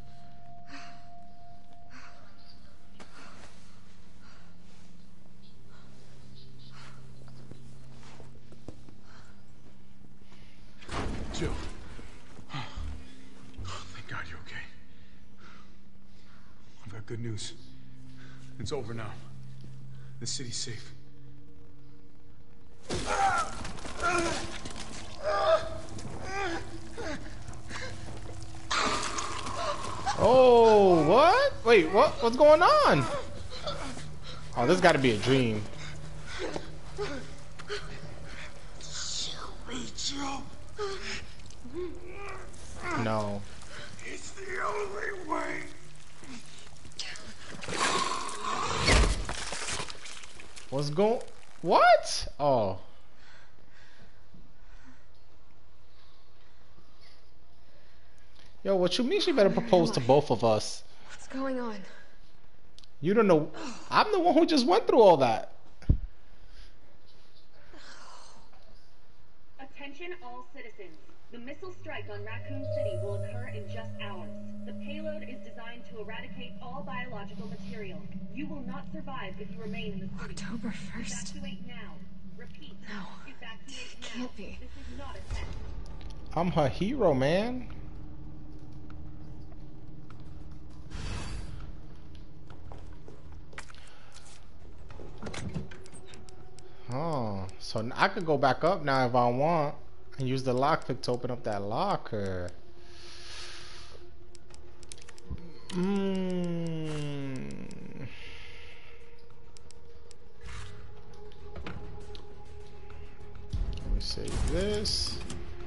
Jill. Thank God you're okay. I've got good news. It's over now. The city's safe. Oh, what? Wait, what? What's going on? Oh, this got to be a dream. No. It's the only way. What's going? What? Oh. Yo, what you mean she better propose to both of us? What's going on? You don't know. I'm the one who just went through all that. Attention all citizens. The missile strike on Raccoon City will occur in just hours. The payload is designed to eradicate all biological material. You will not survive if you remain in the city. October 1st. Evacuate now. Repeat. No. Evacuate It now. can't be. This is not a test. I'm her hero, man. Oh, so I could go back up now if I want and use the lockpick to open up that locker. Let me save this.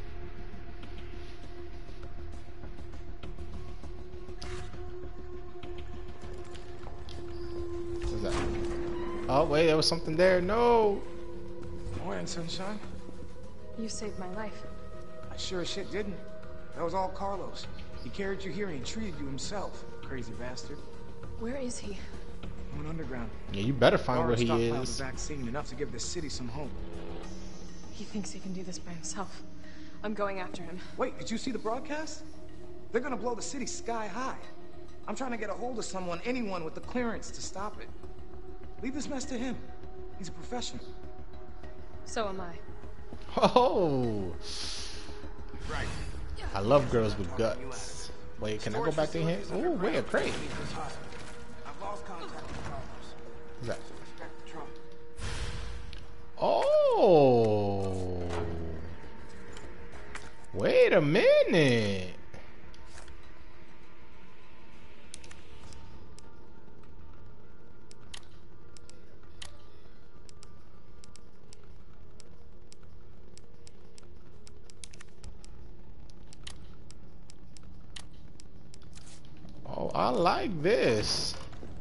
What's that? Oh wait, there was something there. No. Morning, sunshine. You saved my life. I sure as shit didn't. That was all Carlos. He carried you here and he treated you himself. Crazy bastard. Where is he? I went underground. Yeah, you better find where he stockpiled is. the vaccine enough to give this city some hope. He thinks he can do this by himself. I'm going after him. Wait, did you see the broadcast? They're gonna blow the city sky high. I'm trying to get a hold of someone, anyone with the clearance to stop it. Leave this mess to him. He's a professional. So am I. Oh. Right. I love girls with guts. Wait, can I go back in here? Oh, wait, a crate. What's that? Oh. Wait a minute. Oh, I like this.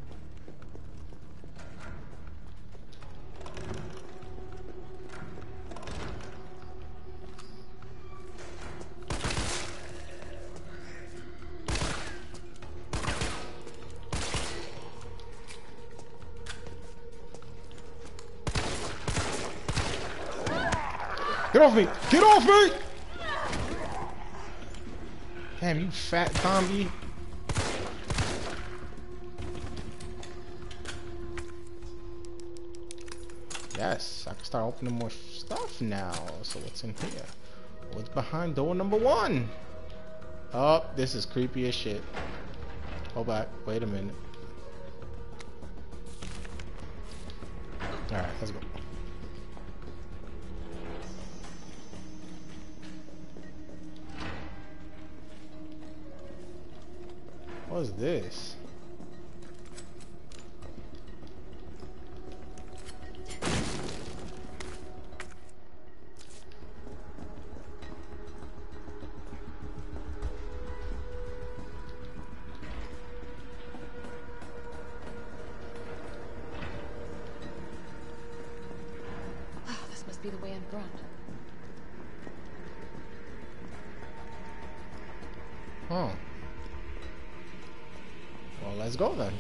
Get off me! Get off me! Damn, you fat zombie. Yes, I can start opening more stuff now. So what's in here? What's behind door number 1? Oh, this is creepy as shit. Hold back. Wait a minute. Alright, let's go. What is this? This must be the way underground. Huh. Well, let's go then.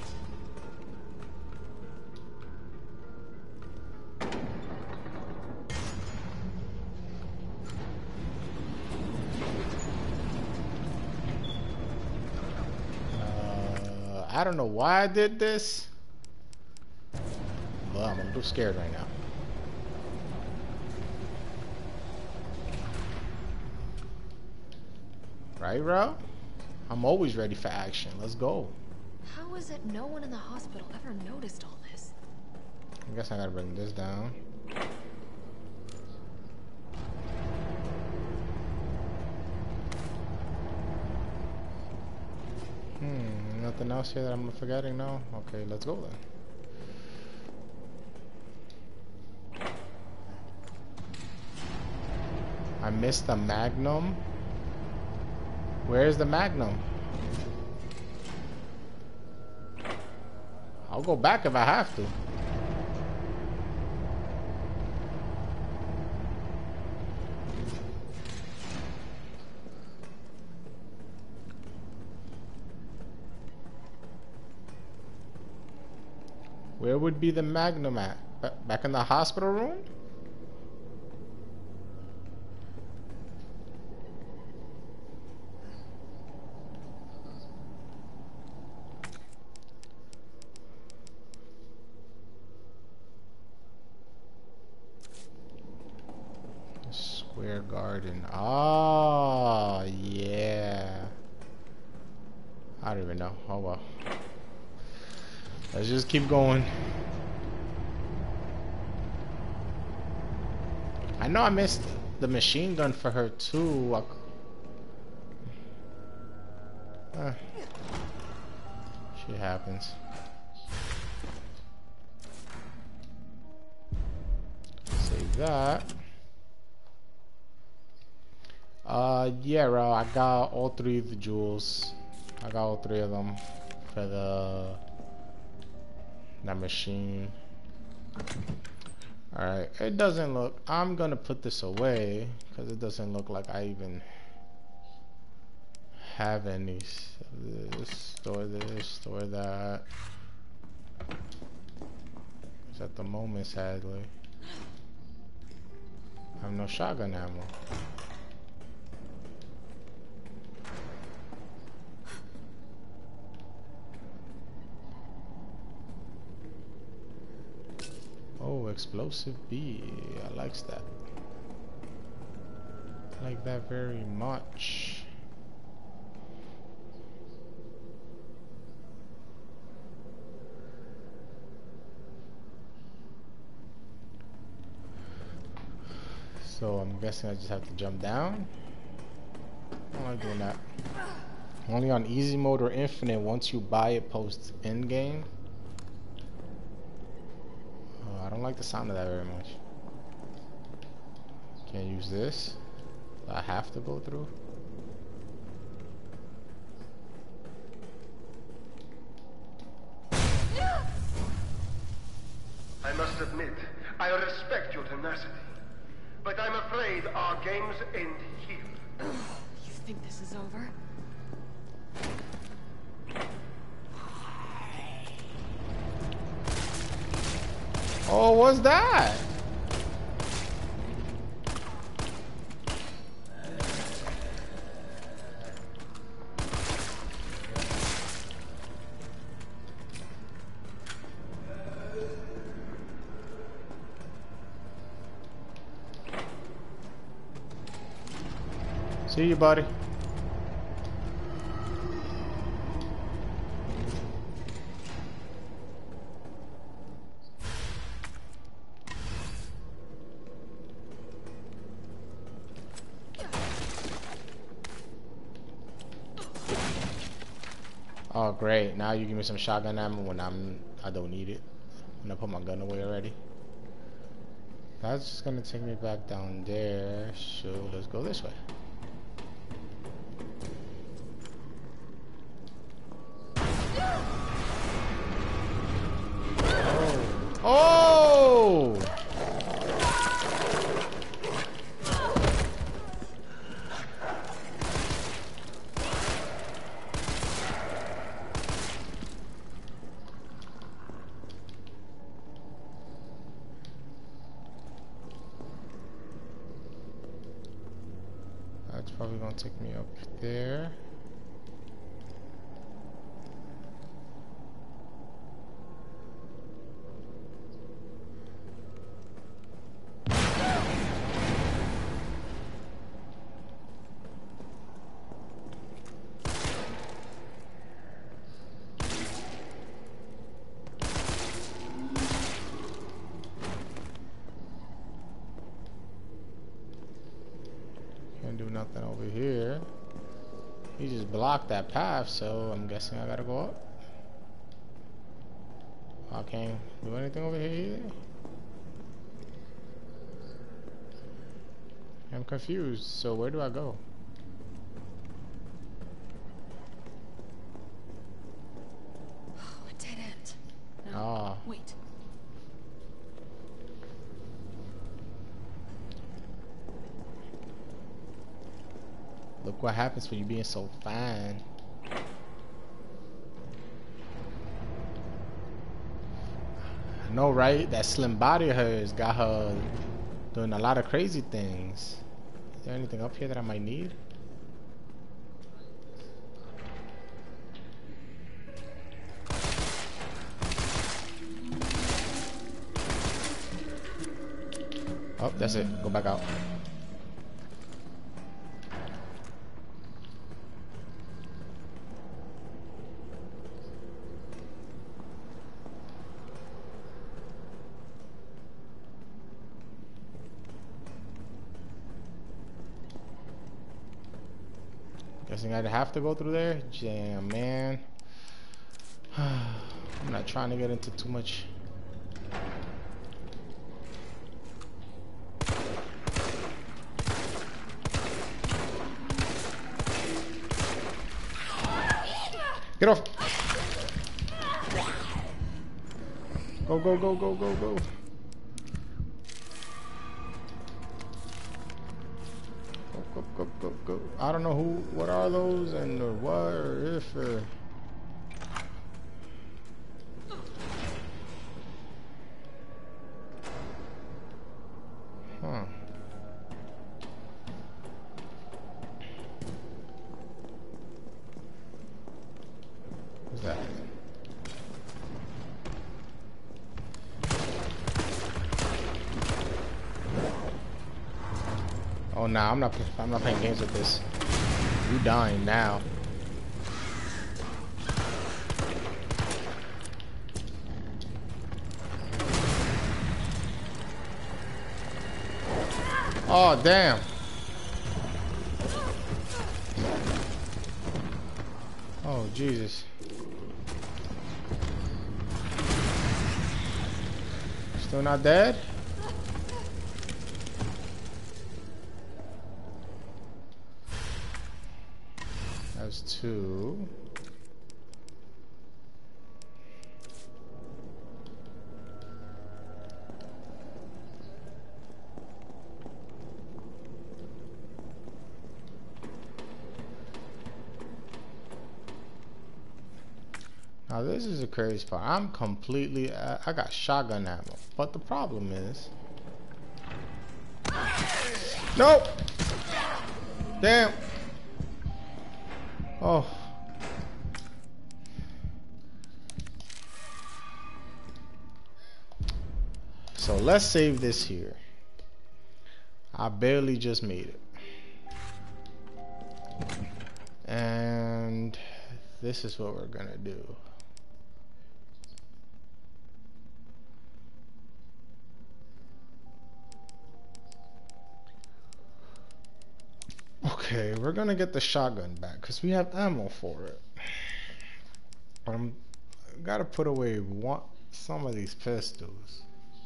I don't know why I did this, but I'm a little scared right now. Right, bro? I'm always ready for action. Let's go. How is it no one in the hospital ever noticed all this? I guess I gotta bring this down. Nothing else here that I'm forgetting now? Okay, let's go then. I missed the Magnum. Where's the Magnum? I'll go back if I have to. Where would be the Magnum at? Back in the hospital room? Square Garden. Oh, yeah. I don't even know. Oh, well. Let's just keep going. I know I missed the machine gun for her too. Shit happens. Save that. Yeah, bro. I got all 3 of the jewels. I got all 3 of them for that machine. Alright, it doesn't look, I'm gonna put this away because it doesn't look like I even have any. Store this, store that. It's at the moment, sadly. I have no shotgun ammo. Oh, explosive B. I like that. I like that very much. So I'm guessing I just have to jump down. I don't like doing that. Only on easy mode or infinite once you buy it post end game. I don't like the sound of that very much. Can't use this. I have to go through. I must admit, I respect your tenacity, but I'm afraid our games end here. You think this is over? Oh, what's that? See you, buddy. Oh great, now you give me some shotgun ammo when I don't need it. When I put my gun away already. That's just gonna take me back down there. So let's go this way. Oh! That's probably gonna take me up there. over here. He just blocked that path, so I'm guessing I gotta go up. I can't do anything over here either. I'm confused, so where do I go? Oh, a dead end. No. Ah. Wait. Look what happens when you're being so fine. I know, right? That slim body of hers got her doing a lot of crazy things. Is there anything up here that I might need? Oh, that's it. Go back out. Guessing I'd have to go through there? Damn, man. I'm not trying to get into too much. Get off! Go, go, go, go, go, go. Go, go, go, go. I don't know what are those and or what or if or... Huh. What's that? Oh nah, I'm not playing games with this. You dying now. Oh damn. Oh Jesus. Still not dead? That's two. Now this is a crazy part. I'm completely, I got shotgun ammo, but the problem is, nope. Damn. Oh. So let's save this here. I barely just made it. And this is what we're gonna do. Okay, we're gonna get the shotgun back because we have ammo for it. Gotta put away some of these pistols.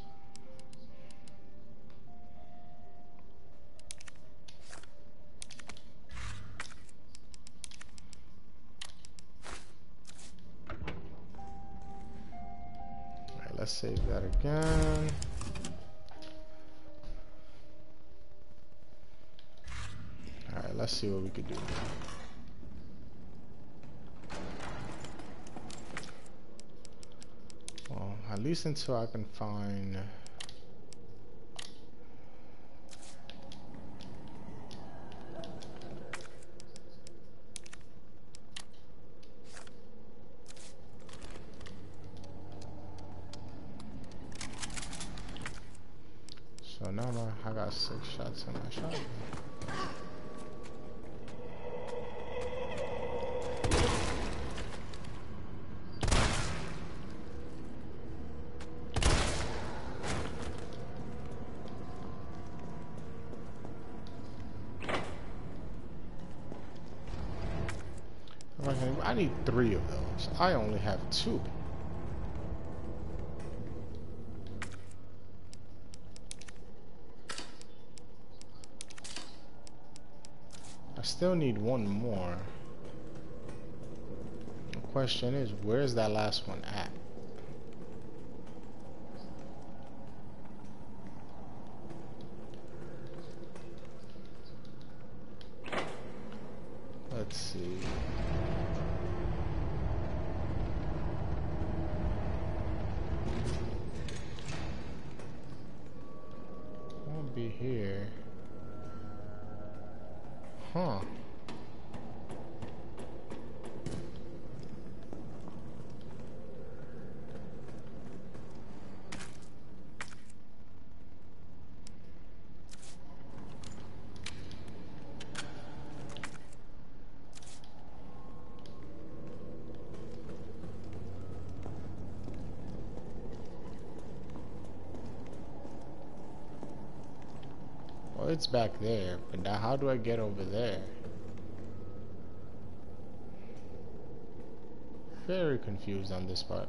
Alright, let's save that again. Alright, let's see what we could do. Well, at least until I can find... So now I got 6 shots in my shotgun. I need 3 of those. I only have 2. I still need 1 more. The question is, where's that last one at? Let's see. Won't be here. Huh. Well, it's back there, but now how do I get over there? Very confused on this part.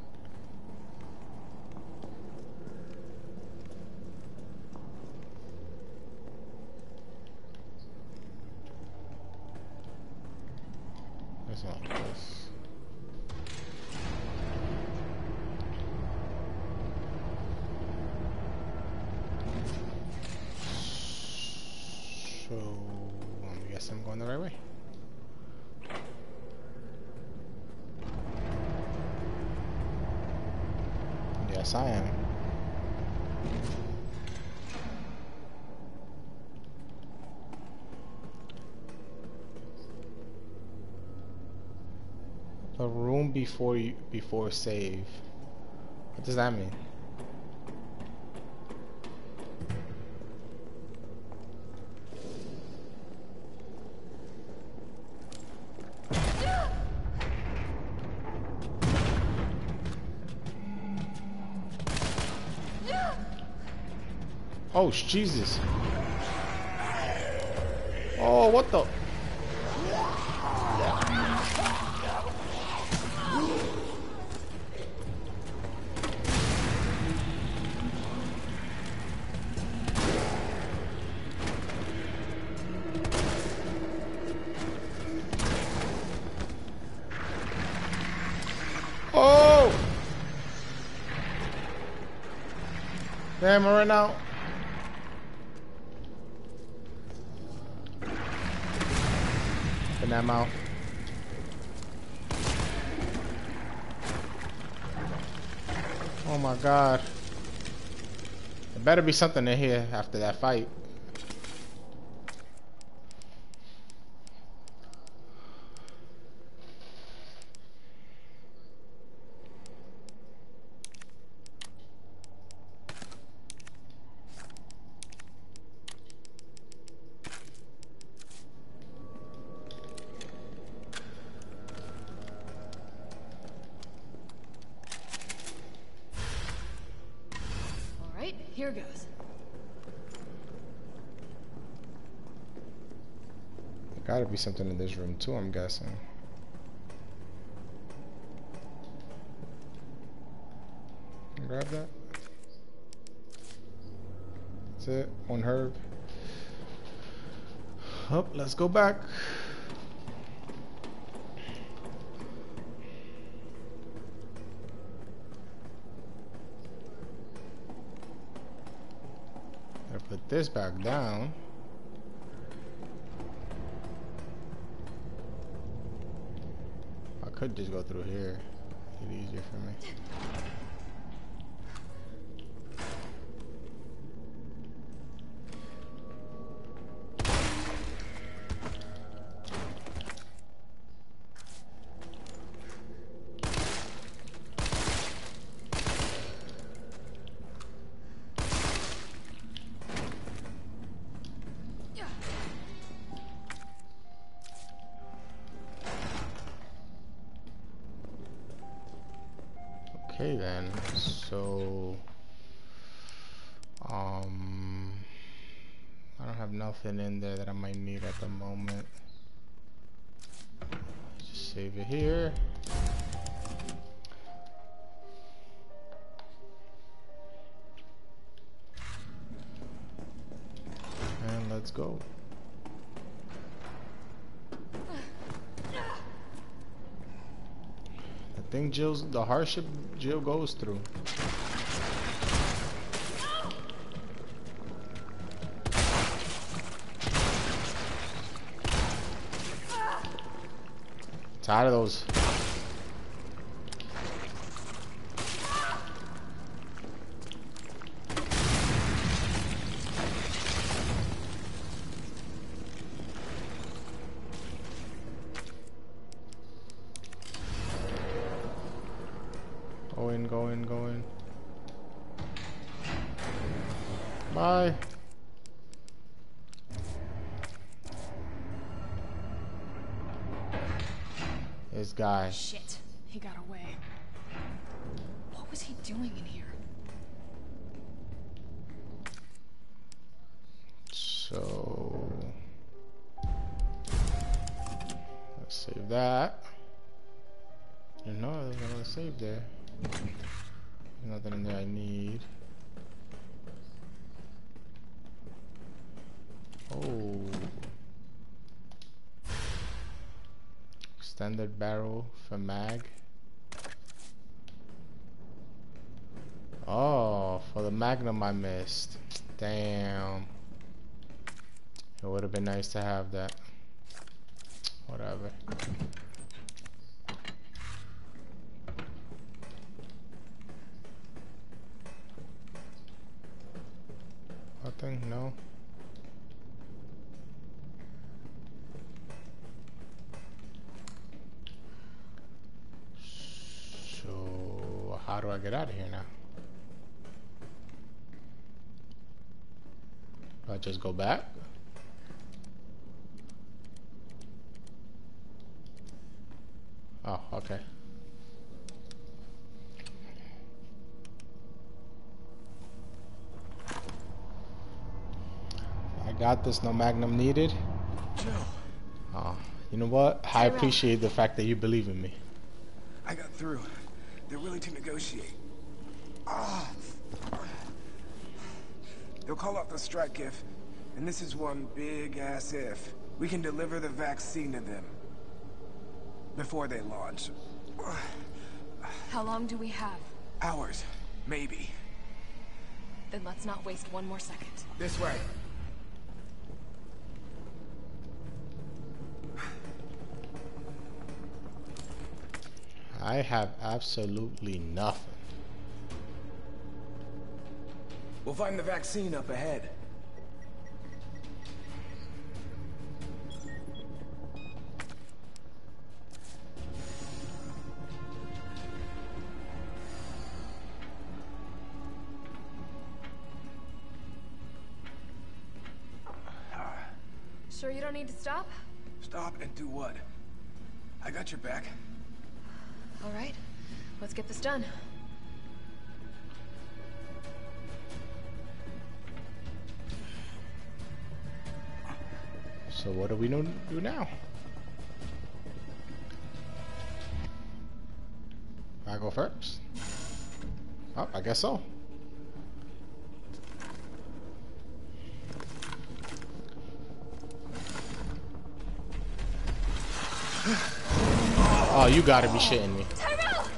That's not this. So, I guess I'm going the right way. Yes, I am. A room before save. What does that mean? Oh, Jesus. Oh, what the? Oh! Damn, I ran out. In that mouth. Oh my God. There better be something in here after that fight. Here goes. Gotta be something in this room too, I'm guessing. Grab that. That's it. 1 herb. Up, let's go back. Put this back down. I could just go through here. Make it easier for me. Okay then, so I don't have nothing in there that I might need at the moment. Just Save it here. And let's go. The thing the hardship Jill goes through. Tired of those. Go in. Bye. This guy. Shit, he got away. What was he doing in here? So let's save that. You know, there's another save there. There's nothing in there I need. Oh. Extended barrel for mag. Oh, for the Magnum I missed. Damn. It would have been nice to have that. Whatever. Nothing? No? So, how do I get out of here now? Do I just go back? Oh, okay. I got this, no Magnum needed. Joe. Oh, you know what? I appreciate the fact that you believe in me. I got through. They're willing to negotiate. Ah. They'll call off the strike if, and this is one big ass if, we can deliver the vaccine to them before they launch. How long do we have? Hours, maybe. Then let's not waste one more second. This way. I have absolutely nothing. We'll find the vaccine up ahead. Sure you don't need to stop? Stop and do what? I got your back. All right, let's get this done. So what do we do now? I go first? Oh, I guess so. Oh, you gotta be shitting me. Tyrell!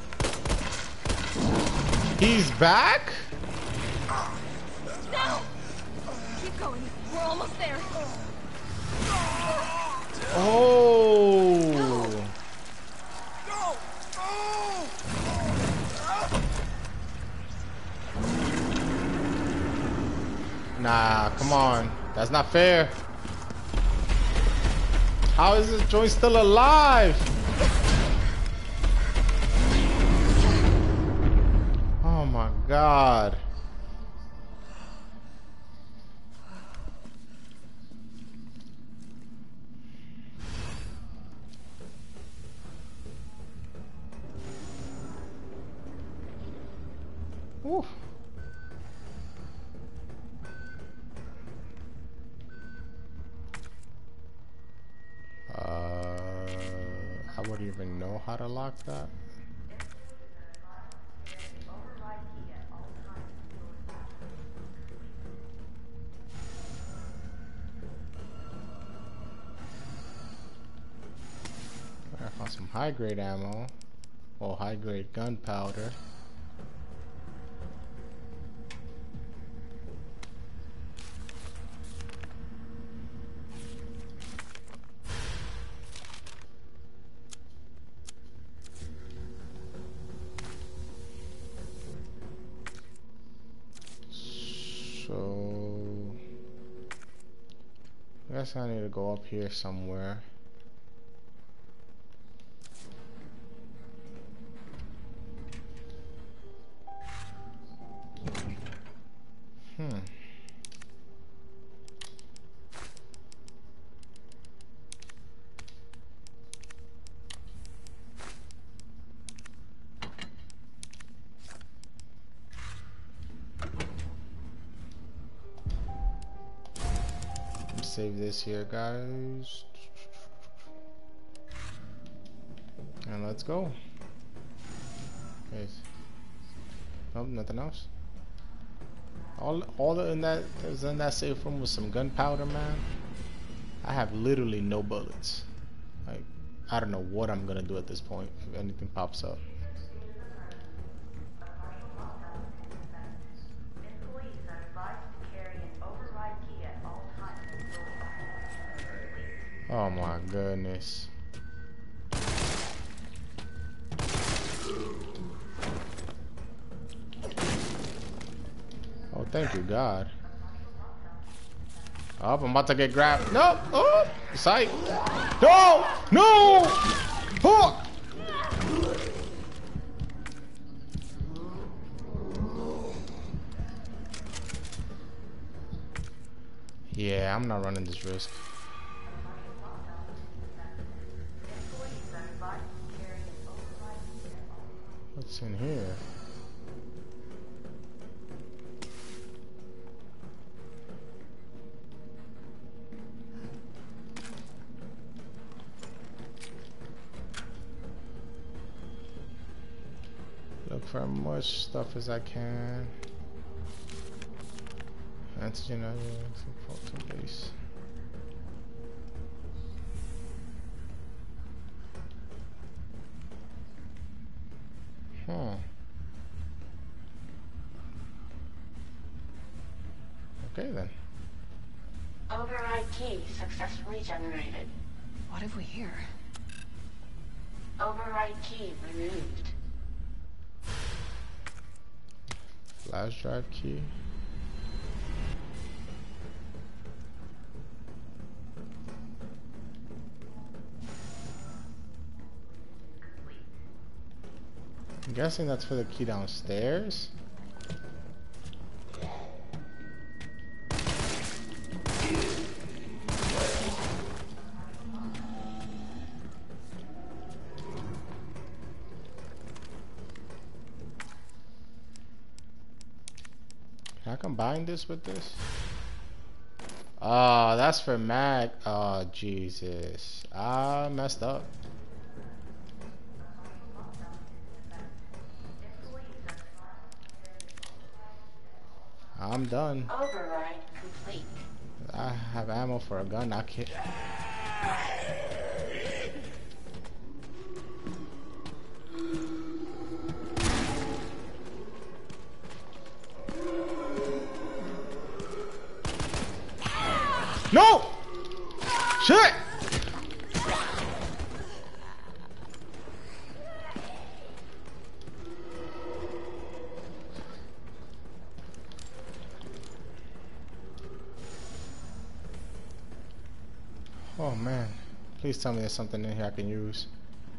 He's back? No! Keep going. We're almost there. Oh! Nah, come on. That's not fair. How is this joint still alive? Oh my God. Woo. I wouldn't even know how to lock that. I found some high-grade ammo, or high-grade gunpowder. So I guess I need to go up here somewhere. Save this here, guys, and let's go. Okay. Nope, nothing else. All that in that is in that safe room was some gunpowder, man. I have literally no bullets. Like, I don't know what I'm gonna do at this point if anything pops up. Oh my goodness. Oh, thank you, God. Oh, I'm about to get grabbed. No! Oh! Sight! No! No! Oh! Yeah, I'm not running this risk. What's in here? Look for as much stuff as I can. Antigen protein base. Okay then. Override key successfully generated. What have we here? Override key removed. Flash drive key. I'm guessing that's for the key downstairs. Can I combine this with this? Oh, that's for mag. Oh, Jesus. I messed up. I'm done. Override complete. I have ammo for a gun. I can't. No! Shit! Oh man, please tell me there's something in here I can use.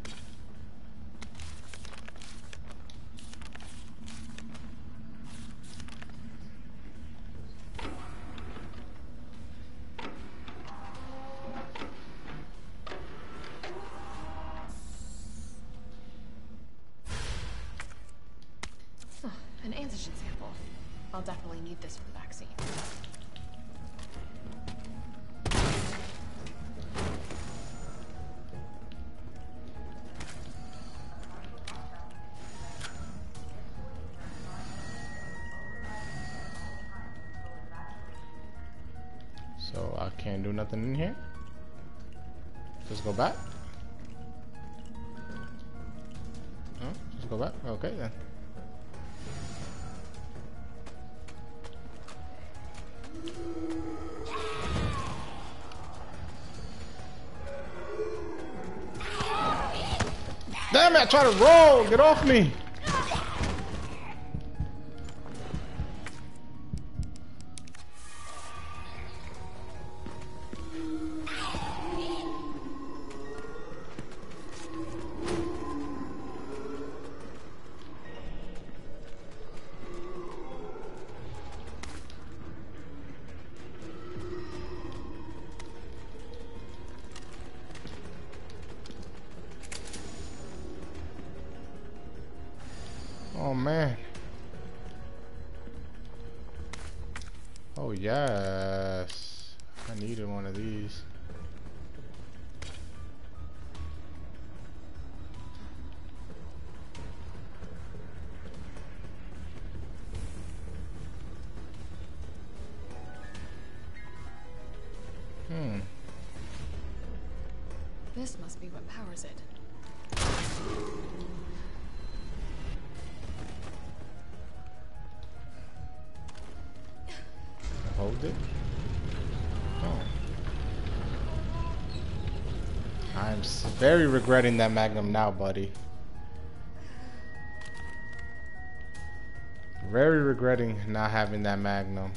Oh, an antigen sample. I'll definitely need this for the vaccine. Can't do nothing in here. Just go back. Oh, just go back. Okay then. Damn it, I tried to roll! Get off me! Oh man. Oh yes. I needed one of these. This must be what powers it. Hold it. Oh. I'm very regretting that Magnum now, buddy. Very regretting not having that Magnum.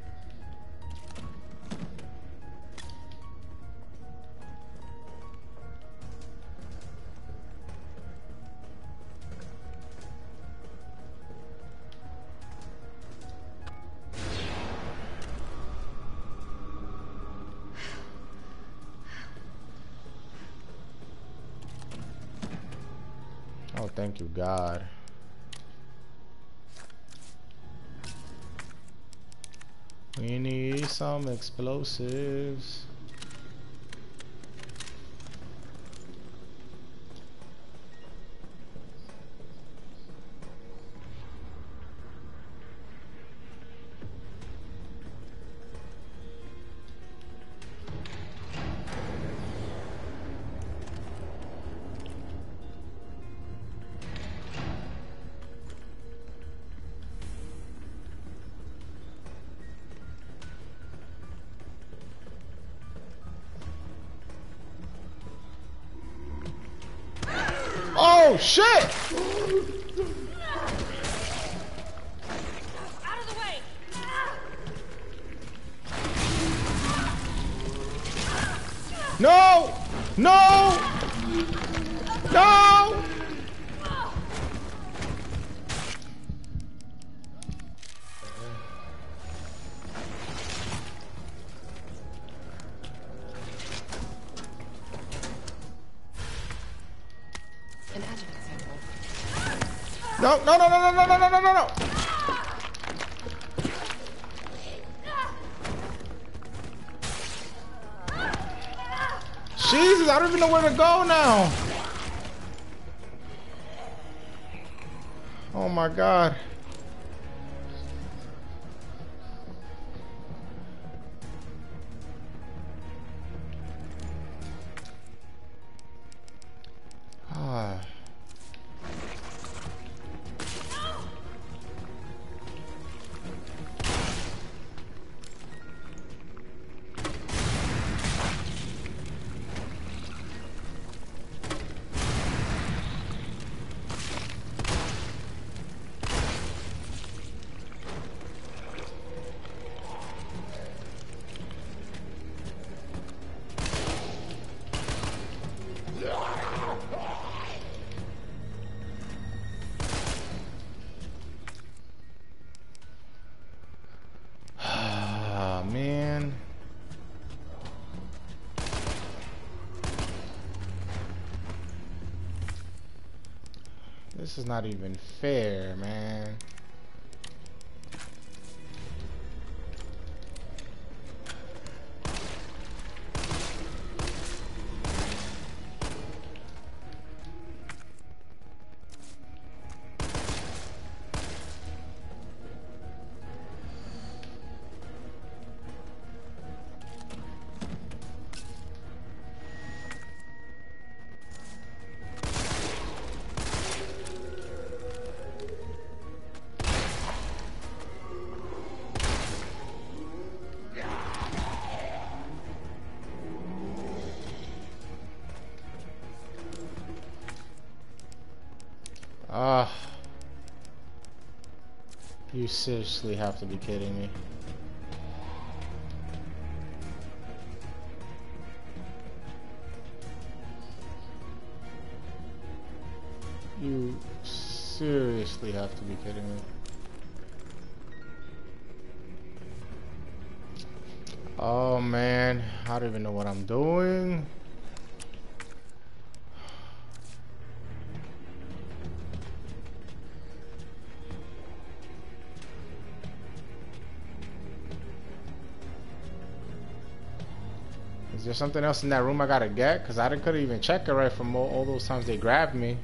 Oh, thank you, God. We need some explosives. Oh shit! Out of the way! No! No! No! An adjuvant sample. No, no, no, no, no, no, no, no, no, no. Jesus, I don't even know where to go now. Oh my God. Ah. Man. This is not even fair, man. You seriously have to be kidding me. You seriously have to be kidding me. Oh man, I don't even know what I'm doing. Is there something else in that room I gotta get? Because I couldn't even check it right from all those times they grabbed me.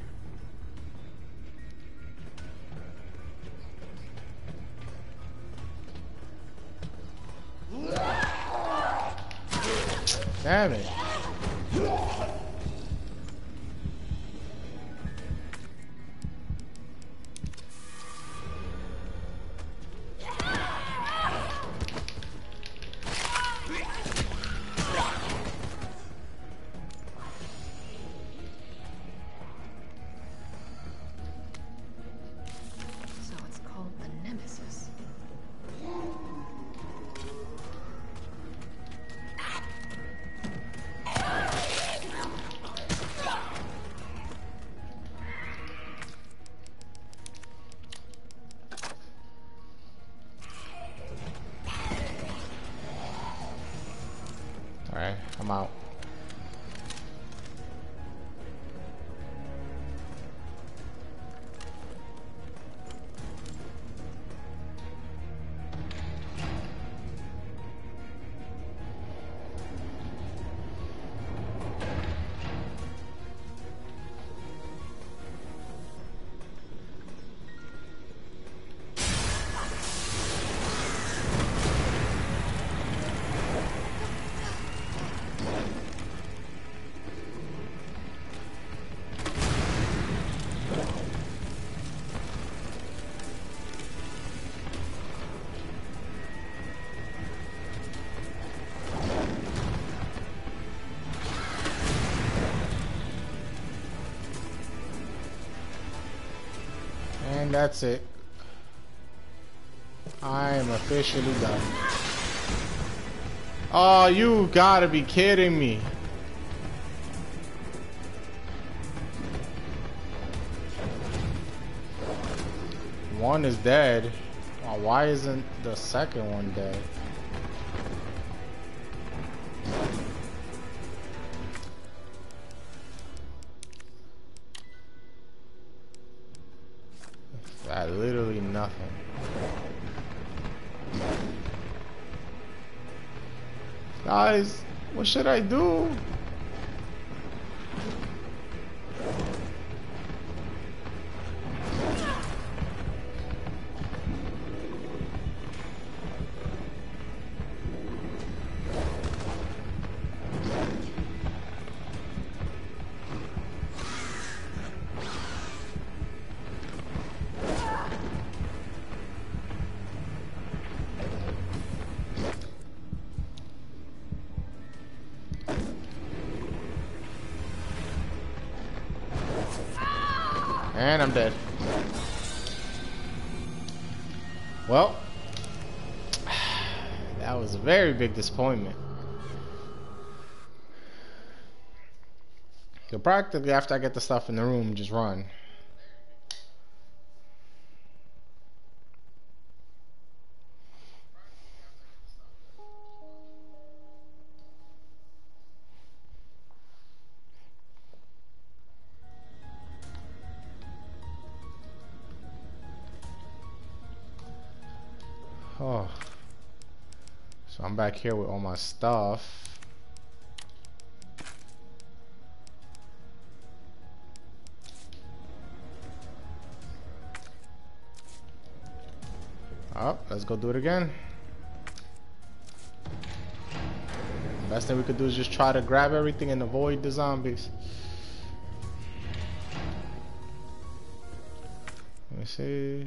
Damn it. So it's called the Nemesis. Alright, I'm out. And that's it. I am officially done. Oh, you gotta be kidding me. One is dead. Oh, why isn't the second one dead? Literally nothing. Guys, what should I do? And I'm dead. Well, that was a very big disappointment. So practically after I get the stuff in the room, just run. Oh, so I'm back here with all my stuff. Oh, let's go do it again. Best thing we could do is just try to grab everything and avoid the zombies. Let me see.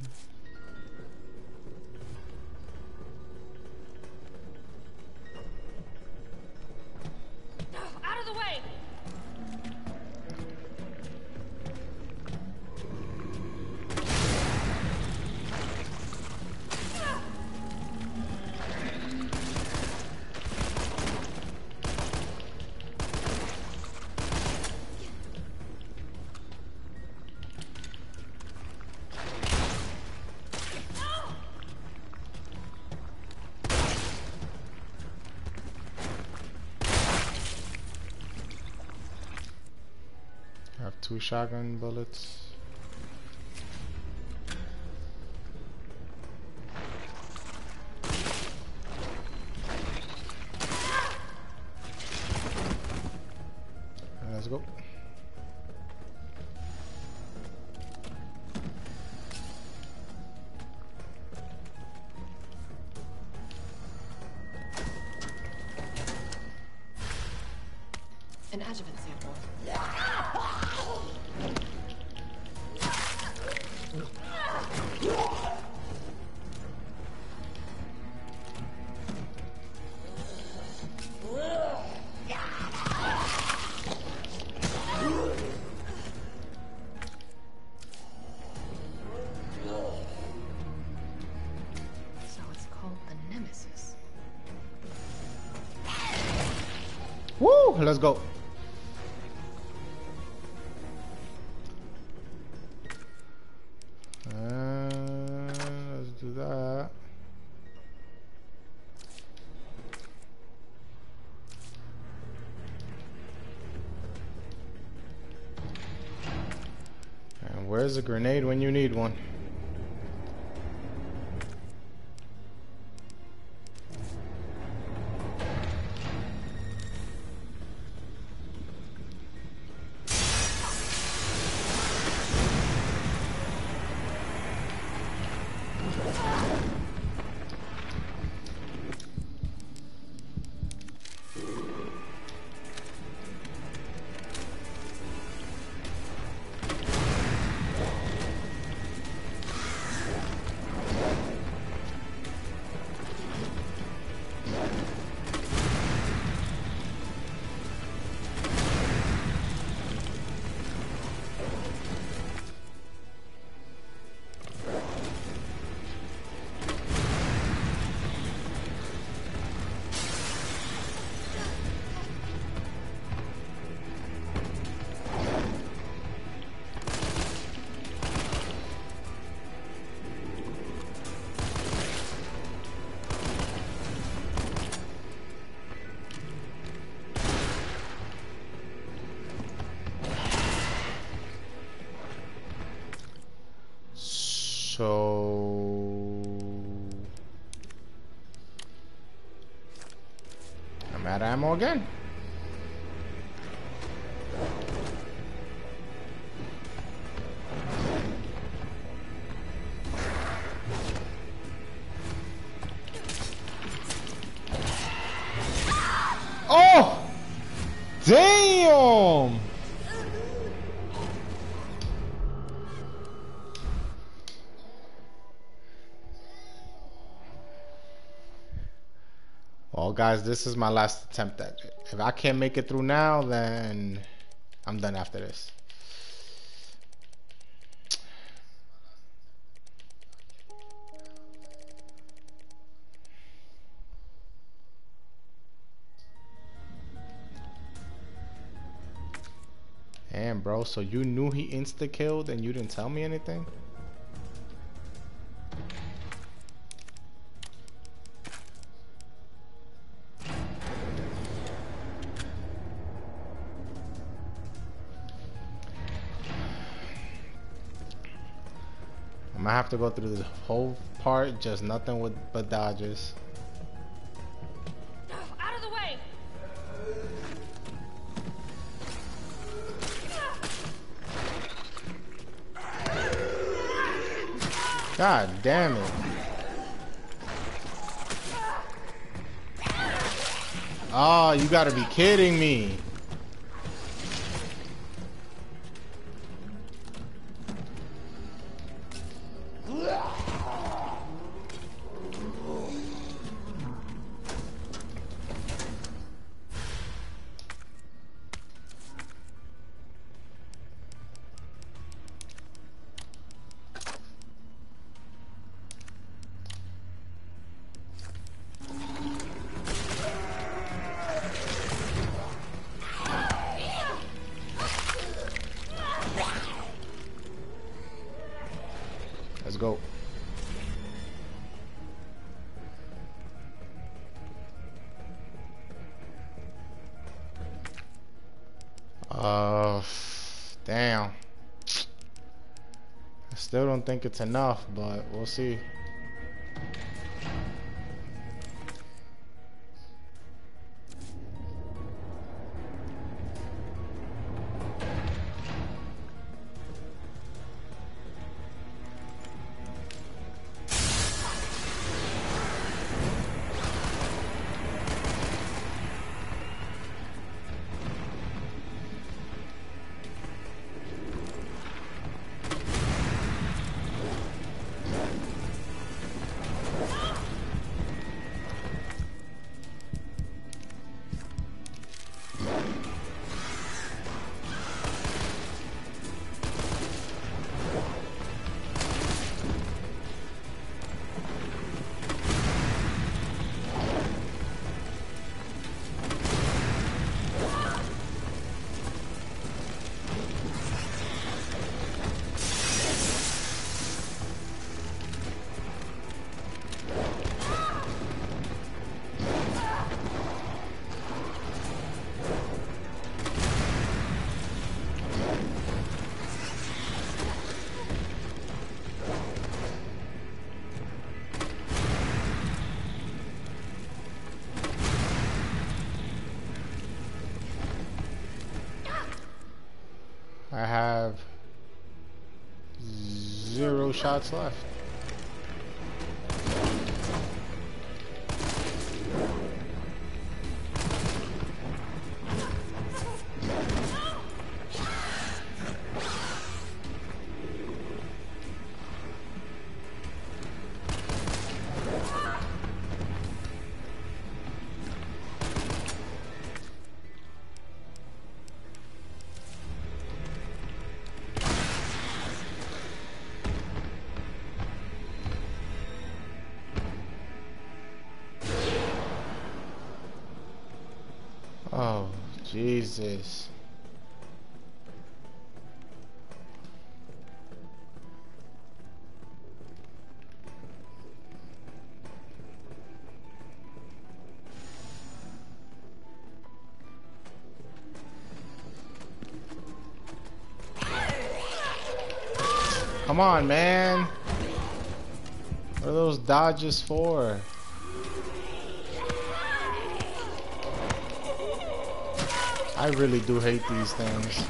have 2 shotgun bullets. Let's go. An adjuvant sample. So it's called the Nemesis. Woo! Let's go. Let's do that. And where's a grenade when you need one? So I'm out of ammo again. Oh! Damn! Well, guys, this is my last attempt at it. If I can't make it through now, then I'm done after this. Damn, bro, so you knew he insta-killed and you didn't tell me anything? I'm gonna have to go through this whole part, just nothing but dodges. Out of the way! God damn it. Oh, you gotta be kidding me. Let's go. Damn. Still don't think it's enough, but we'll see. I have 0 shots left. Oh, Jesus. Come on, man. What are those dodges for? I really do hate these things.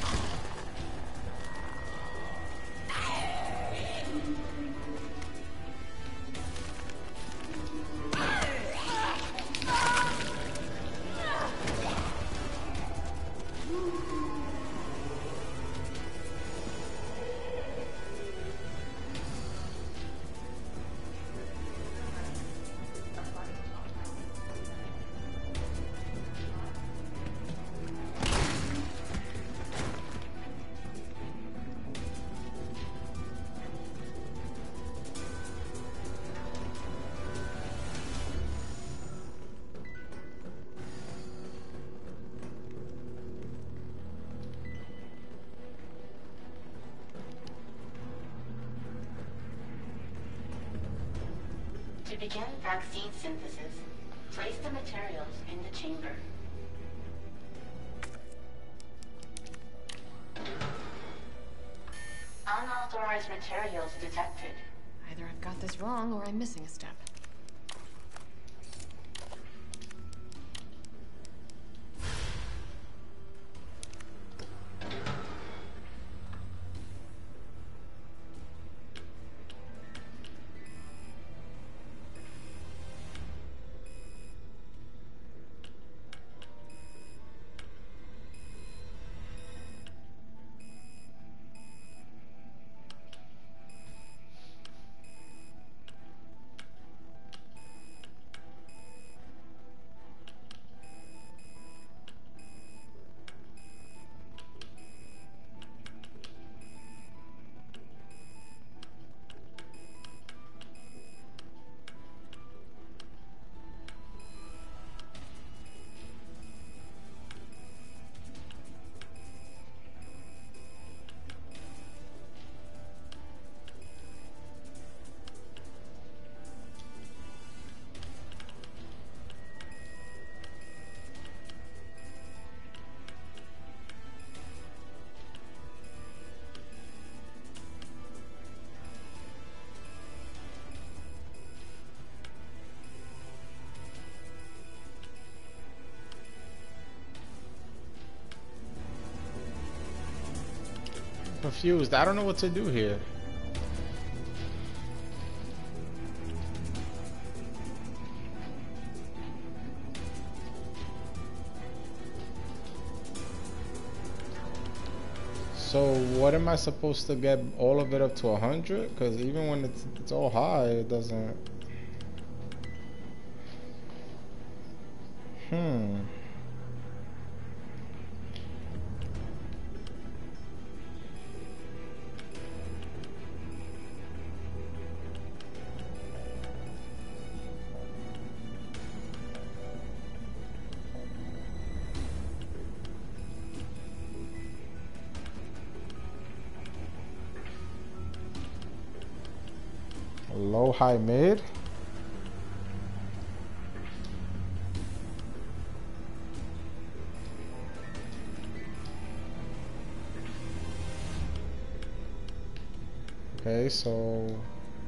To begin vaccine synthesis, place the materials in the chamber. Unauthorized materials detected. Either I've got this wrong or I'm missing a step. confused. I don't know what to do here. So what am I supposed to get all of it up to 100? Because even when it's all high, it doesn't. Low, high, mid. Okay, so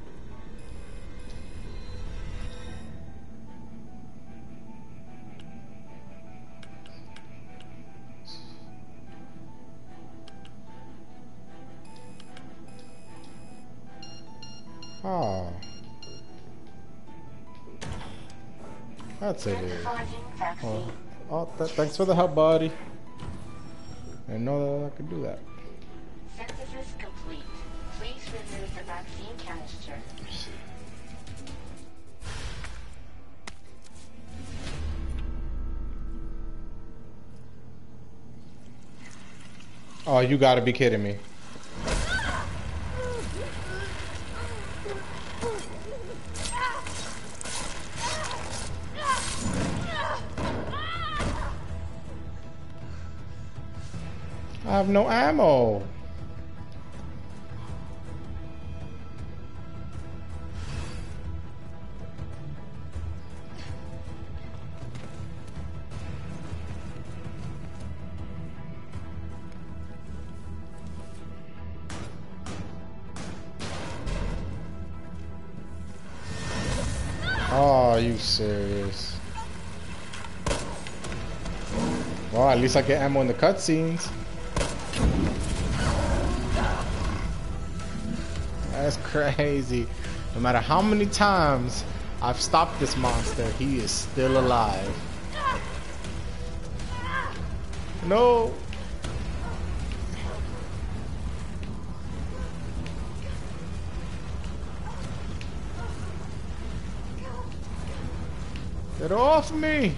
that's it. Thanks for the help, buddy. I didn't know that I could do that. Synthesis complete. Please remove the vaccine canister. Oh, you gotta be kidding me. I have no ammo. Oh, are you serious? Well, at least I get ammo in the cutscenes. That's crazy. No matter how many times I've stopped this monster, he is still alive. No. Get off me.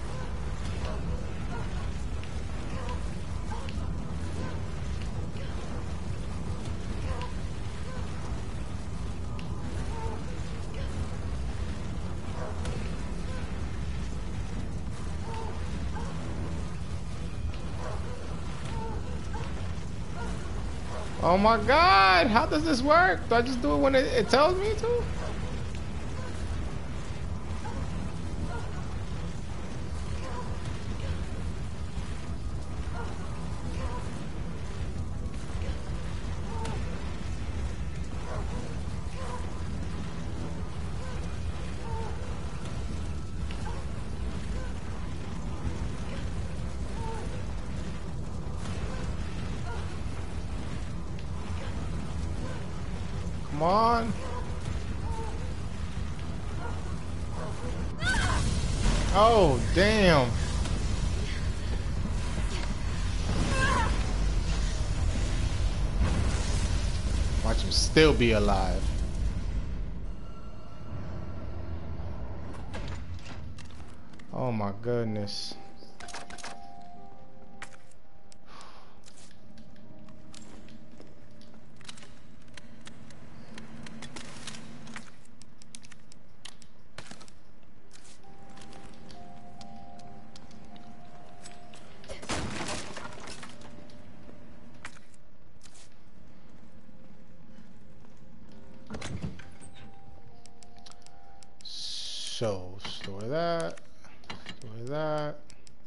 Oh my God, how does this work? Do I just do it when it tells me to? Come on. Oh, damn. Watch him still be alive. Oh my goodness. So, store that, store that.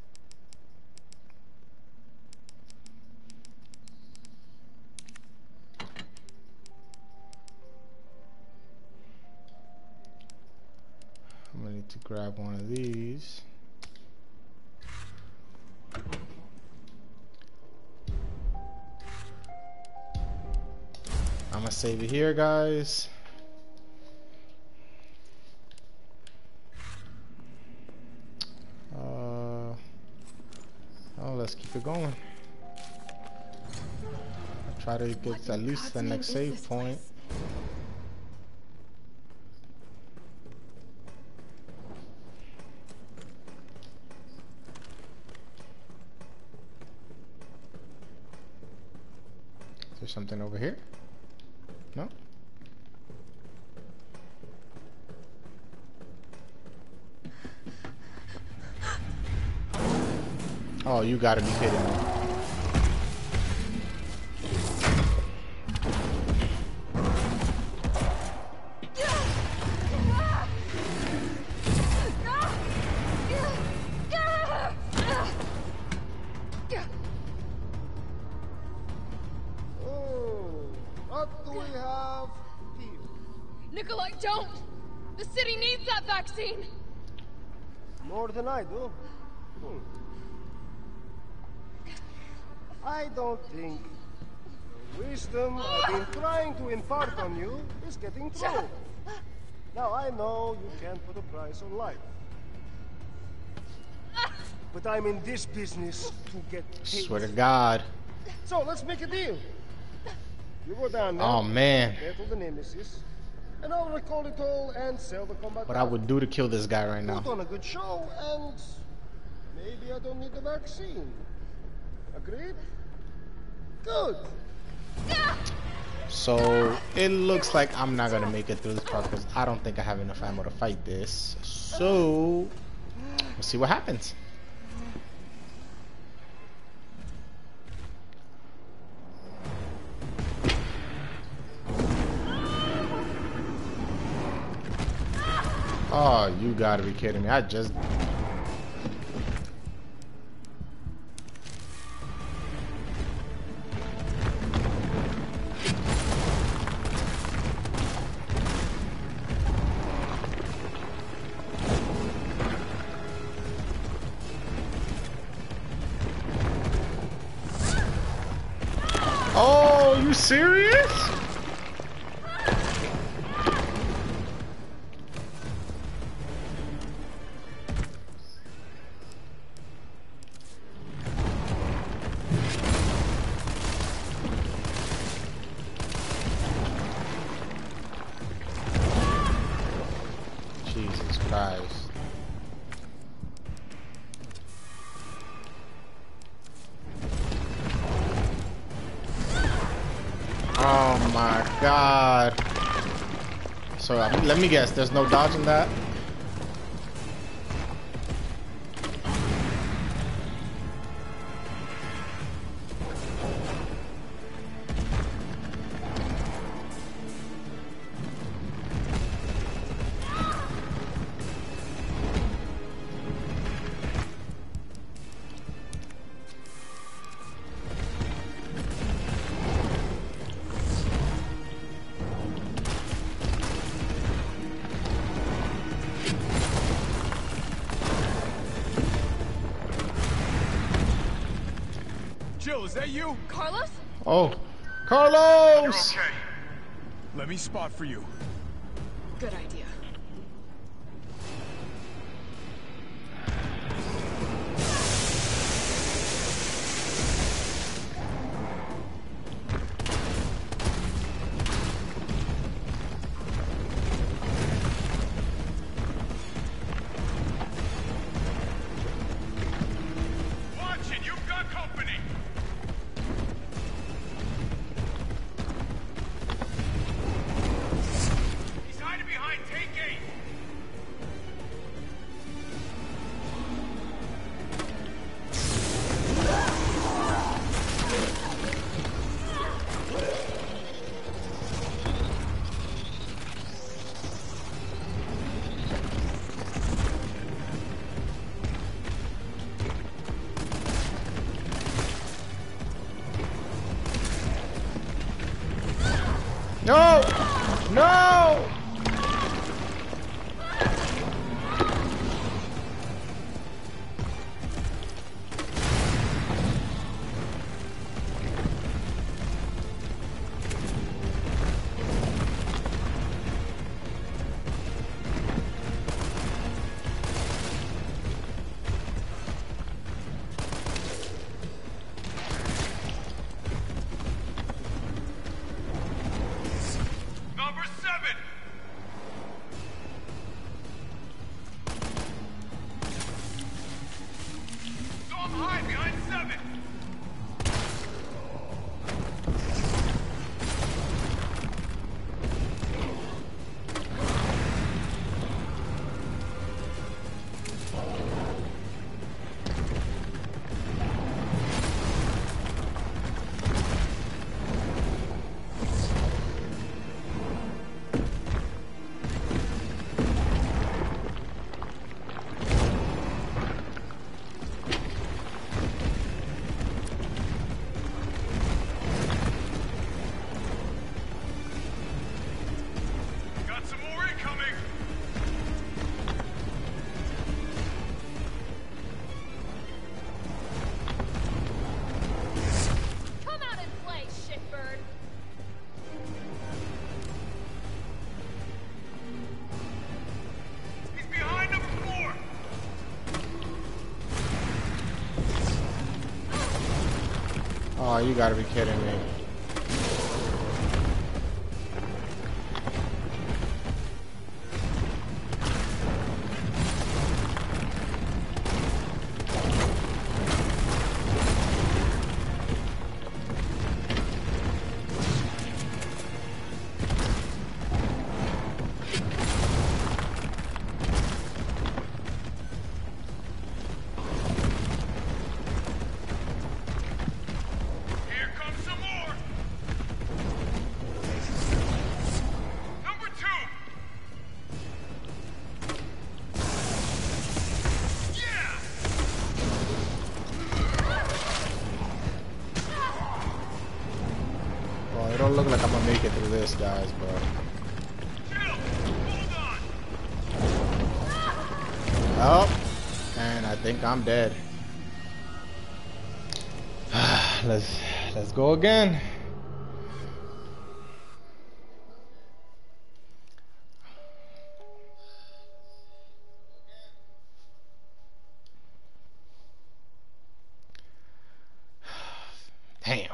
I'm gonna need to grab one of these. I'm gonna save it here, guys. Oh, let's keep it going. I'll try to get at least the next save point. Is there something over here? No? Oh, you gotta be kidding me. What do we have here? Nikolai, don't! The city needs that vaccine! More than I do. I don't think the wisdom I've been trying to impart on you is getting through. Now, I know you can't put a price on life. But I'm in this business to get paid. Swear to God. So, let's make a deal. You go down there. Oh, man. Battle the Nemesis. And I'll recall it all and sell the combat. What I would do to kill this guy right now. Put on a good show and maybe I don't need the vaccine. Agreed? Good. So it looks like I'm not gonna make it through this part because I don't think I have enough ammo to fight this. So we'll see what happens. Oh, you gotta be kidding me. I just... Oh, you serious? Jesus Christ. Oh my God. So let me guess, there's no dodging that? Jill, is that you? Carlos? Oh, Carlos! You're okay. Let me spot for you. Good idea. Watch it, you've got company. He's hiding behind Take Gate. No! No! you gotta be kidding me. It don't look like I'm gonna make it through this, guys, but oh, and I think I'm dead. Let's go again. Damn.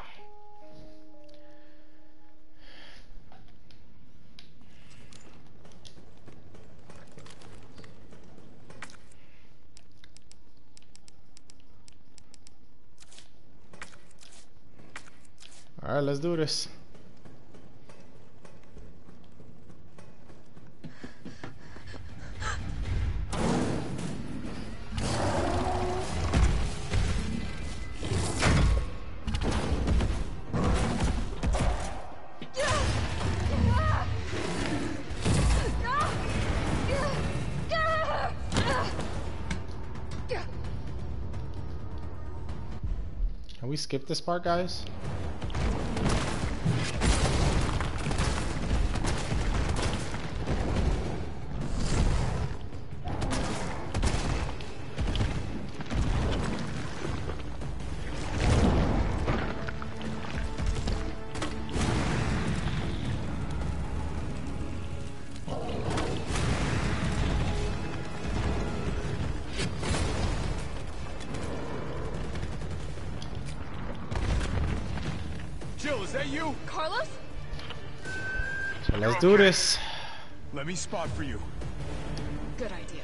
All right, let's do this. Can we skip this part, guys? Jill, is that you? Carlos? So let's do this. Let me spot for you. Good idea.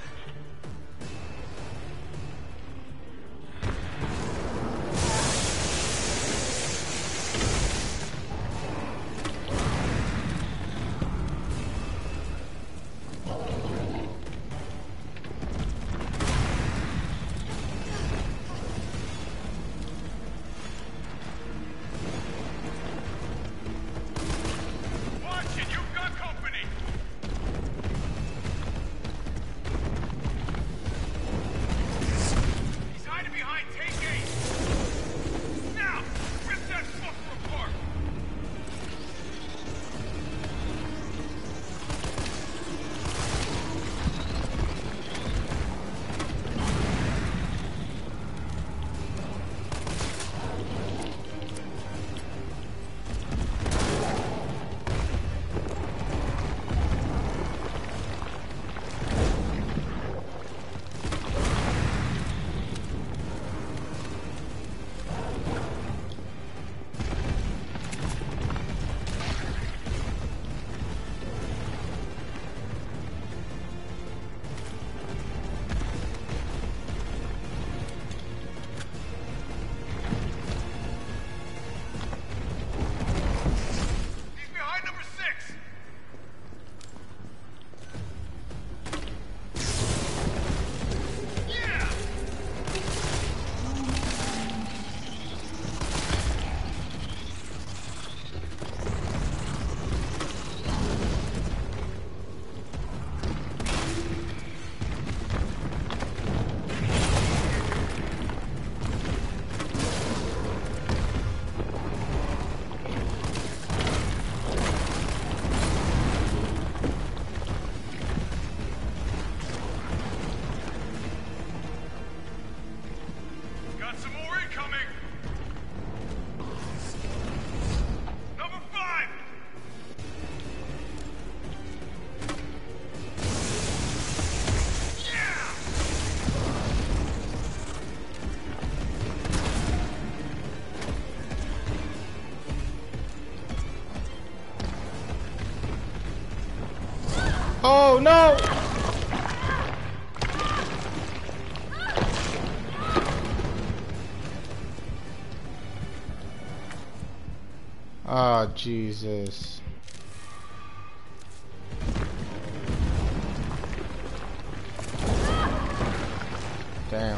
Oh no! Oh Jesus. Damn.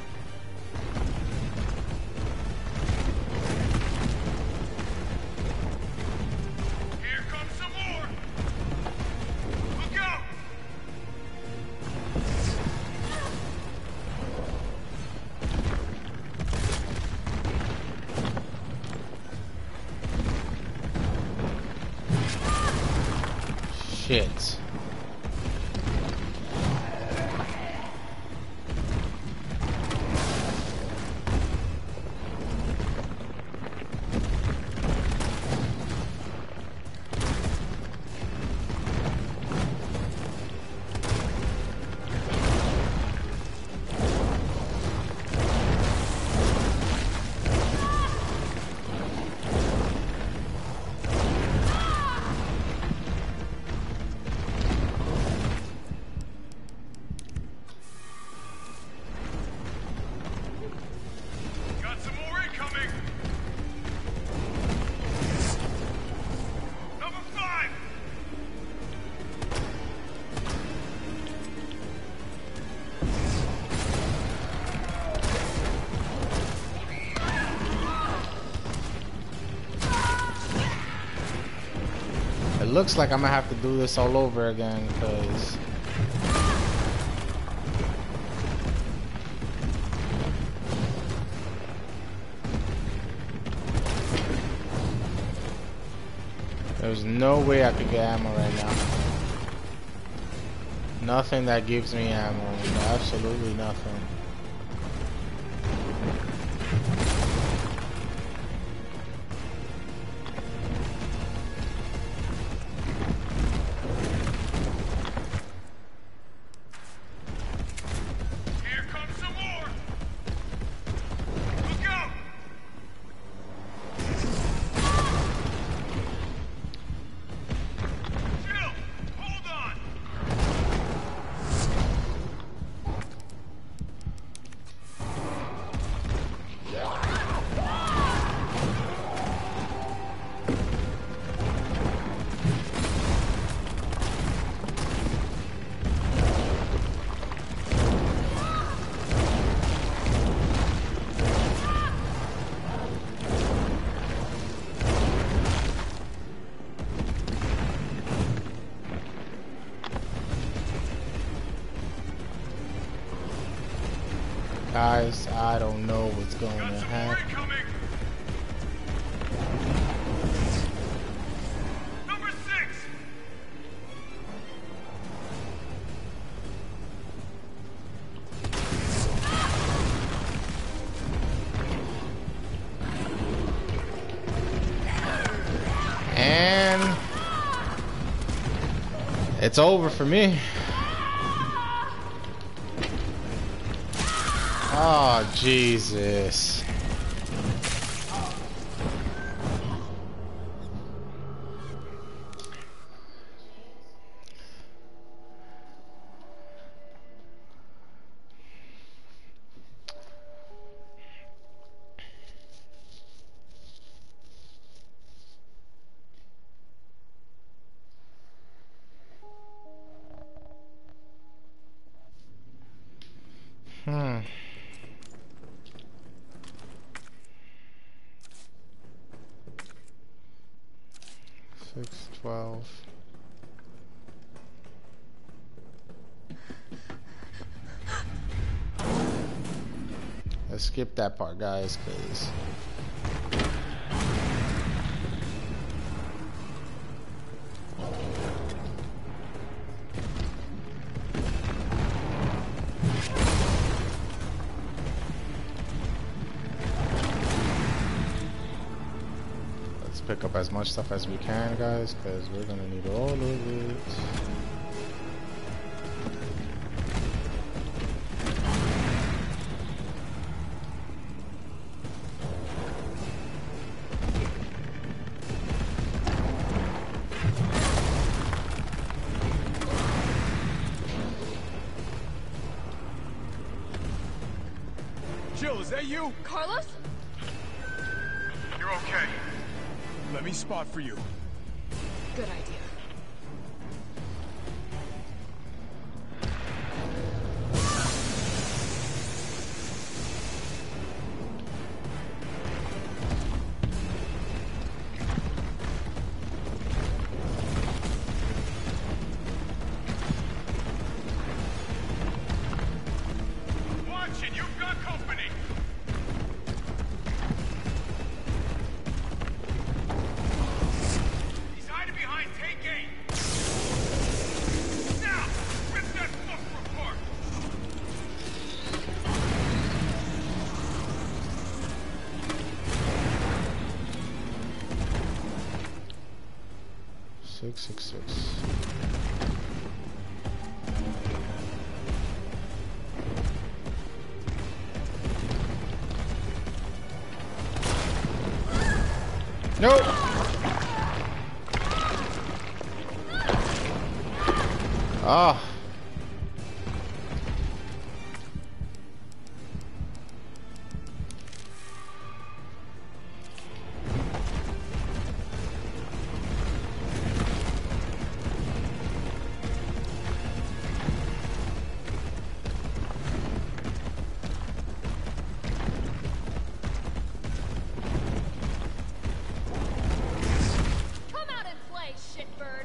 Here comes some more. Look out! Shit. Got some more incoming. Number 5. It looks like I'm gonna have to do this all over again, because there's no way I could get ammo right now. Nothing that gives me ammo. Absolutely nothing. Here comes some more. Look out! Jill, hold on. Guys, I don't know what's going to Got some more happen. incoming. Number 6. And it's over for me. Oh, Jesus. Hmm. 612. Let's skip that part, guys, because pick up as much stuff as we can, guys, because we're gonna need all of it. that you? Carlos? You're okay. Let me spot for you. Good idea. Watch it, you've got company. He's hiding behind Take 8. Now, rip that fucker apart. Six. Nope. Ah. Come out and play, shitbird!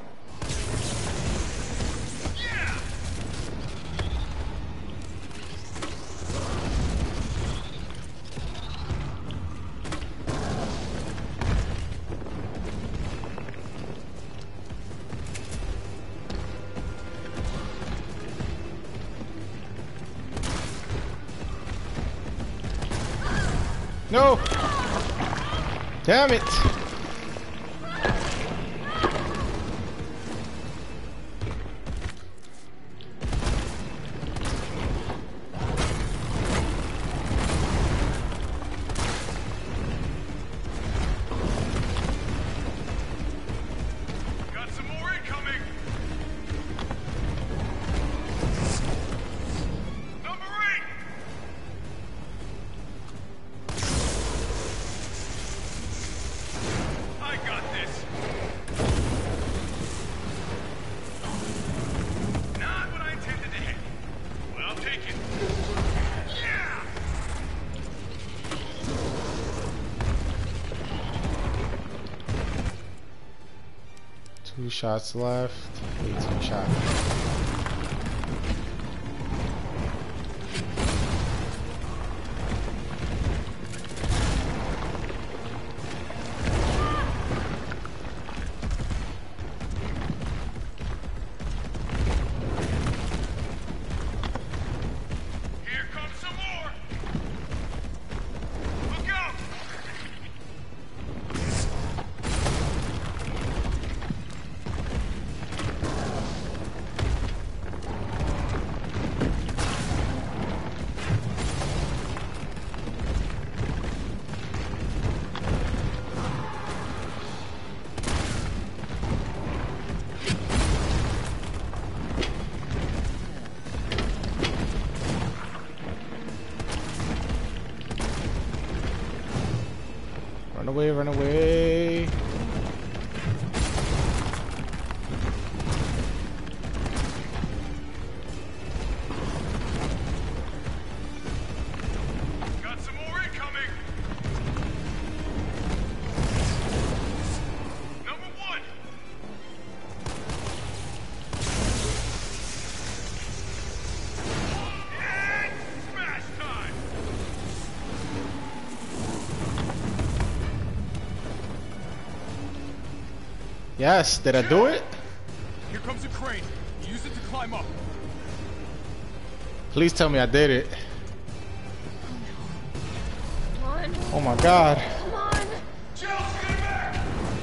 No. Damn it. Got some more incoming. Number 8. I got this. Not what I intended to hit. Well, I'll take it. Yeah! Two shots left. 18 shots. Here comes some more. Look out! Run away, run away. Got some more incoming. Number 1. And smash time. Yes, did I do it? Here comes a crane. Use it to climb up. Please tell me I did it. Come on. Oh my god. Come on. Chills, get back.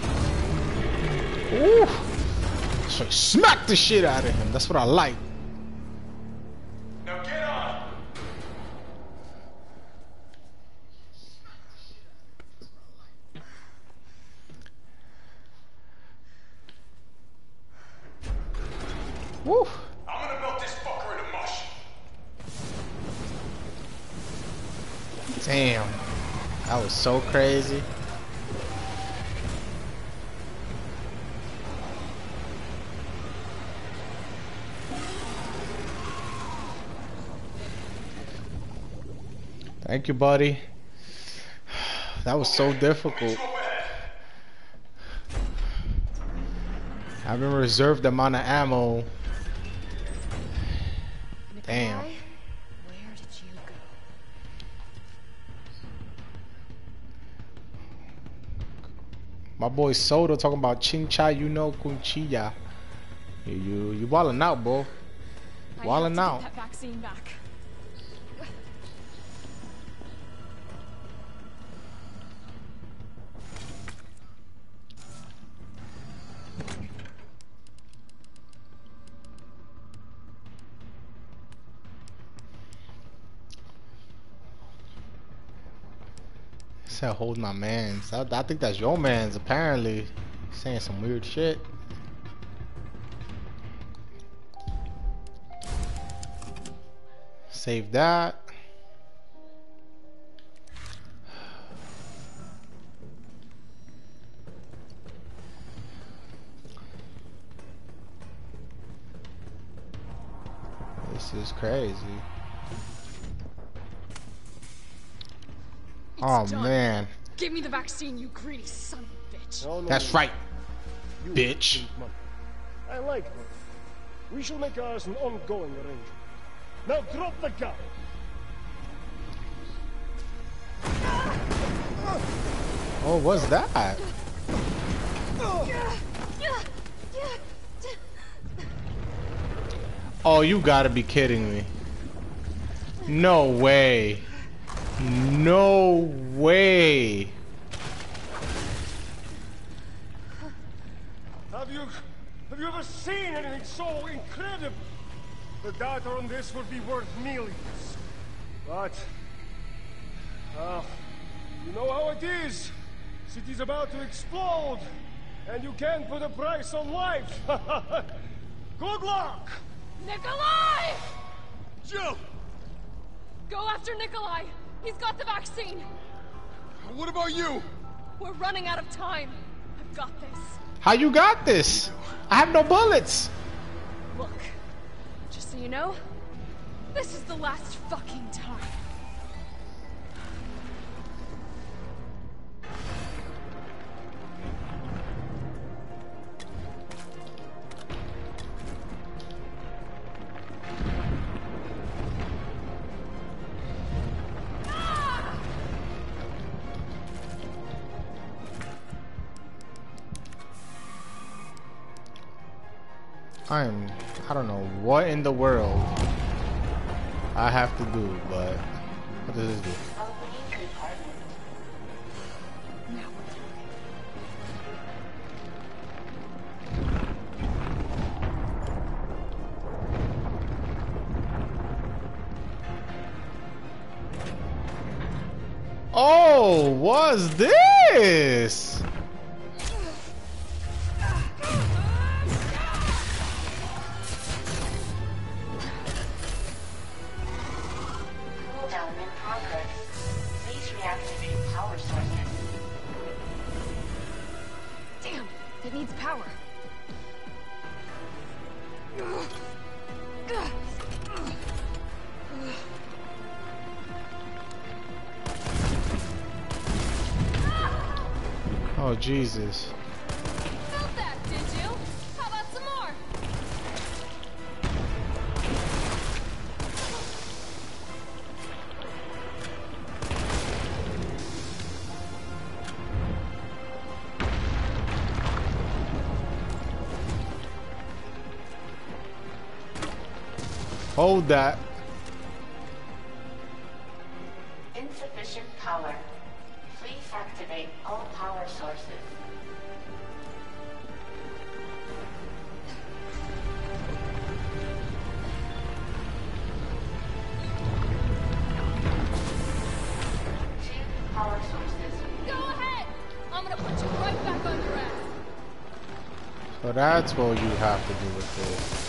Ooh. So smack the shit out of him. That's what I like. Now get on. Woo. I'm gonna melt this fucker into mush. was so crazy. Thank you, buddy. That was so difficult. I have a reserved amount of ammo. Damn. Where did you go? My boy Soda talking about Chincha, you know, Cunchilla. You wildin' out, bro. Wildin' out. Get that vaccine back. Said hold my mans. I think that's your mans apparently. Saying some weird shit. Save that. This is crazy. Oh man. Give me the vaccine, you greedy son of a bitch. No, That's right, bitch. I like money. We shall make ours an ongoing arrangement. Now drop the gun. Oh, what's that? Oh, you gotta be kidding me. No way. No way. Have you ever seen anything so incredible? The data on this would be worth millions. But, you know how it is. City's about to explode, and you can't put a price on life. Good luck! Nikolai! Jill! Go after Nikolai! He's got the vaccine! What about you? We're running out of time. I've got this. How you got this? I have no bullets. Look, just so you know, this is the last fucking time. I don't know what in the world I have to do, but what does this do? Oh, what's this? Cooldown in progress. Please reactivate power sources. Damn, it needs power. Oh, Jesus. Felt that, did you? How about some more? Hold that. Insufficient power. Please activate all power sources. Two power sources. Go ahead! I'm gonna put you right back on your ass. So that's what you have to do with this.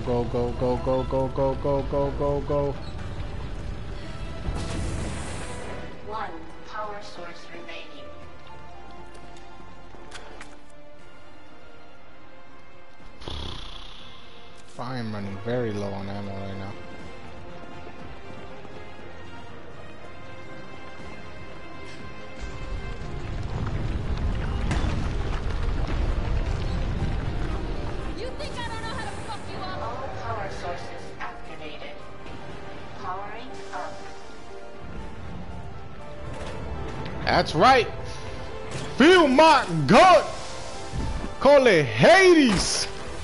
go, go, go, go, go, go, go, go, go, go. One power source remaining. I am running very low on ammo right now. You think I don't know how to fuck you up? All power sources activated. Powering up. That's right. Feel my gut. Call it Hades.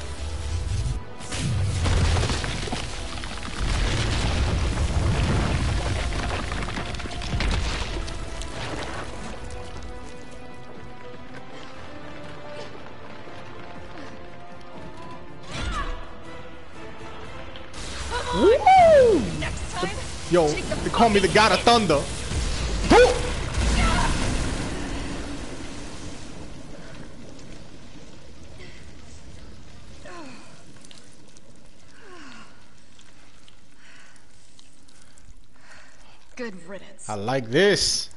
Woo! Next time, Yo, take the they call me the God of Thunder. good riddance. I like this.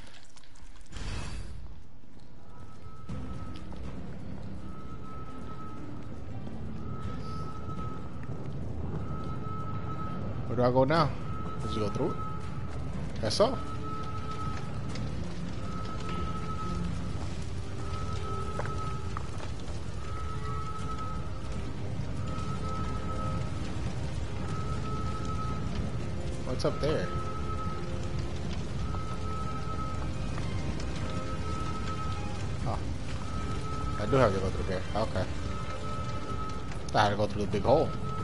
Where do I go now? Just go through it? Guess so. What's up there? Oh. I do have to go through here. Okay. I had to go through the big hole.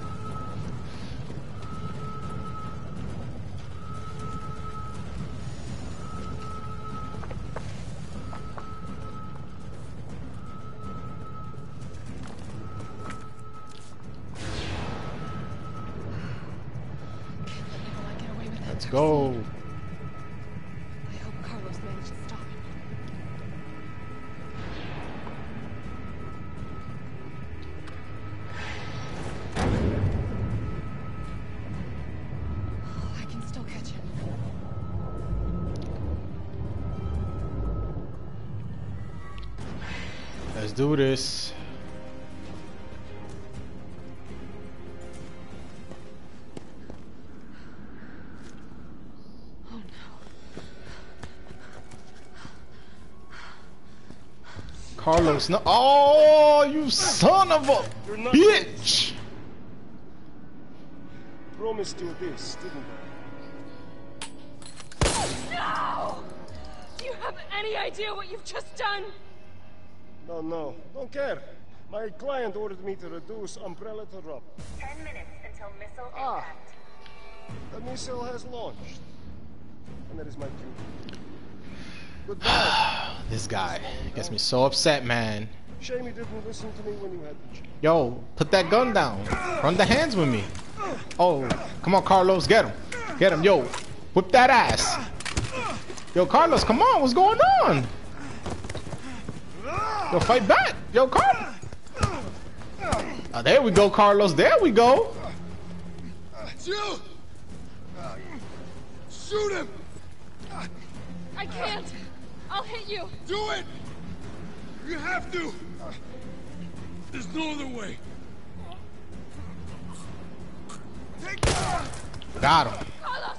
Let's go. I hope Carlos managed to stop him. I can still catch him. Let's do this. Carlos, no. Oh, you son of a bitch! Promised you this, didn't No! Do you have any idea what you've just done? I? No, don't care. My client ordered me to reduce Umbrella to rubble. 10 minutes until missile Ah. impact. The missile has launched. And that is my cue. Goodbye. This guy gets me so upset, man. Shame you didn't listen to me when you had the chance. Yo, put that gun down. Run the hands with me. Oh, come on, Carlos, get him. Get him, yo. Whip that ass. Yo, Carlos, come on, what's going on? Yo, fight back. Yo, Carlos. Oh, there we go, Carlos. There we go. It's you! Shoot him! I can't. I'll hit you. Do it! You have to! There's no other way. Take Got him. Carlos!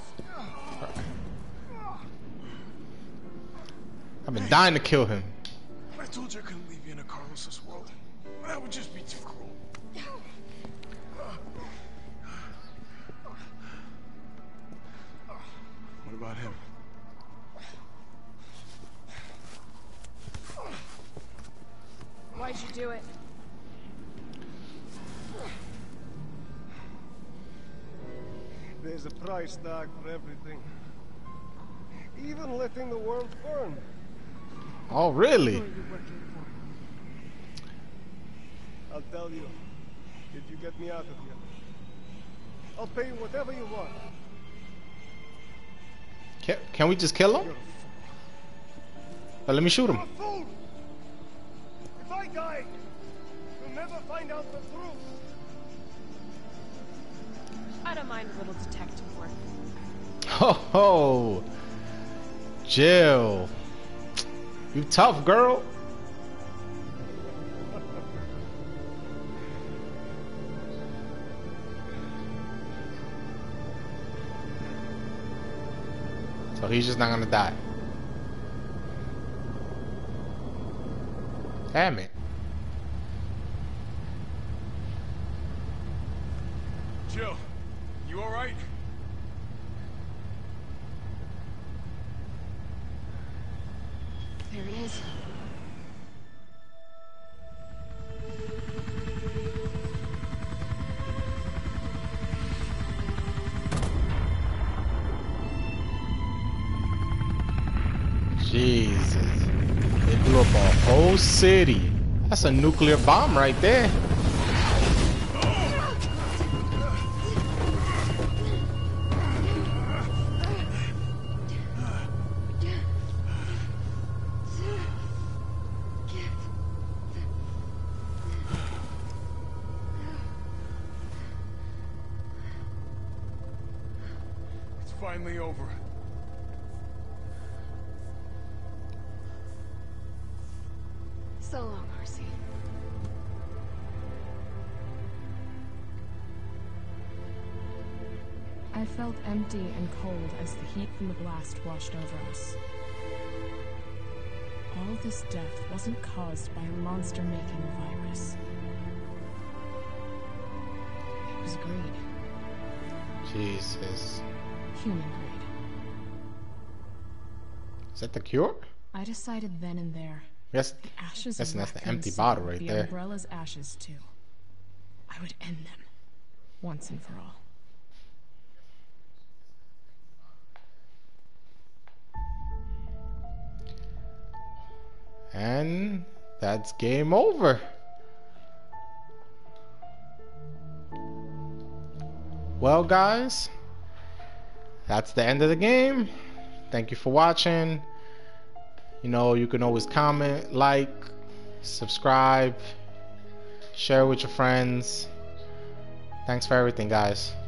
I've been dying to kill him. I told you I couldn't leave you in a Carlos's world. That would just be too cruel. What about him? Why'd you do it? There's a price tag for everything. Even letting the world burn. Oh, really? I'll tell you, if you get me out of here, I'll pay you whatever you want. Can we just kill him? Let me shoot him. You're a fool! If I die, you'll never find out the truth. don't mind a little detective work. Ho ho! Jill. You tough, girl. So he's just not gonna die. Damn it. Jill, you alright? There it is. Jesus. They blew up a whole city. That's a nuclear bomb right there. It's finally over. So long, Marcy. I felt empty and cold as the heat from the blast washed over us. All this death wasn't caused by a monster-making virus. It was greed. Jesus. Human greed. Is that the cure? I decided then and there. Yes. The ashes That's of the Raccoon empty City bottle would right be there. Umbrella's ashes too. I would end them. Once and for all. And that's game over. Well, guys, that's the end of the game. Thank you for watching. You know, you can always comment, like, subscribe, share with your friends. Thanks for everything, guys.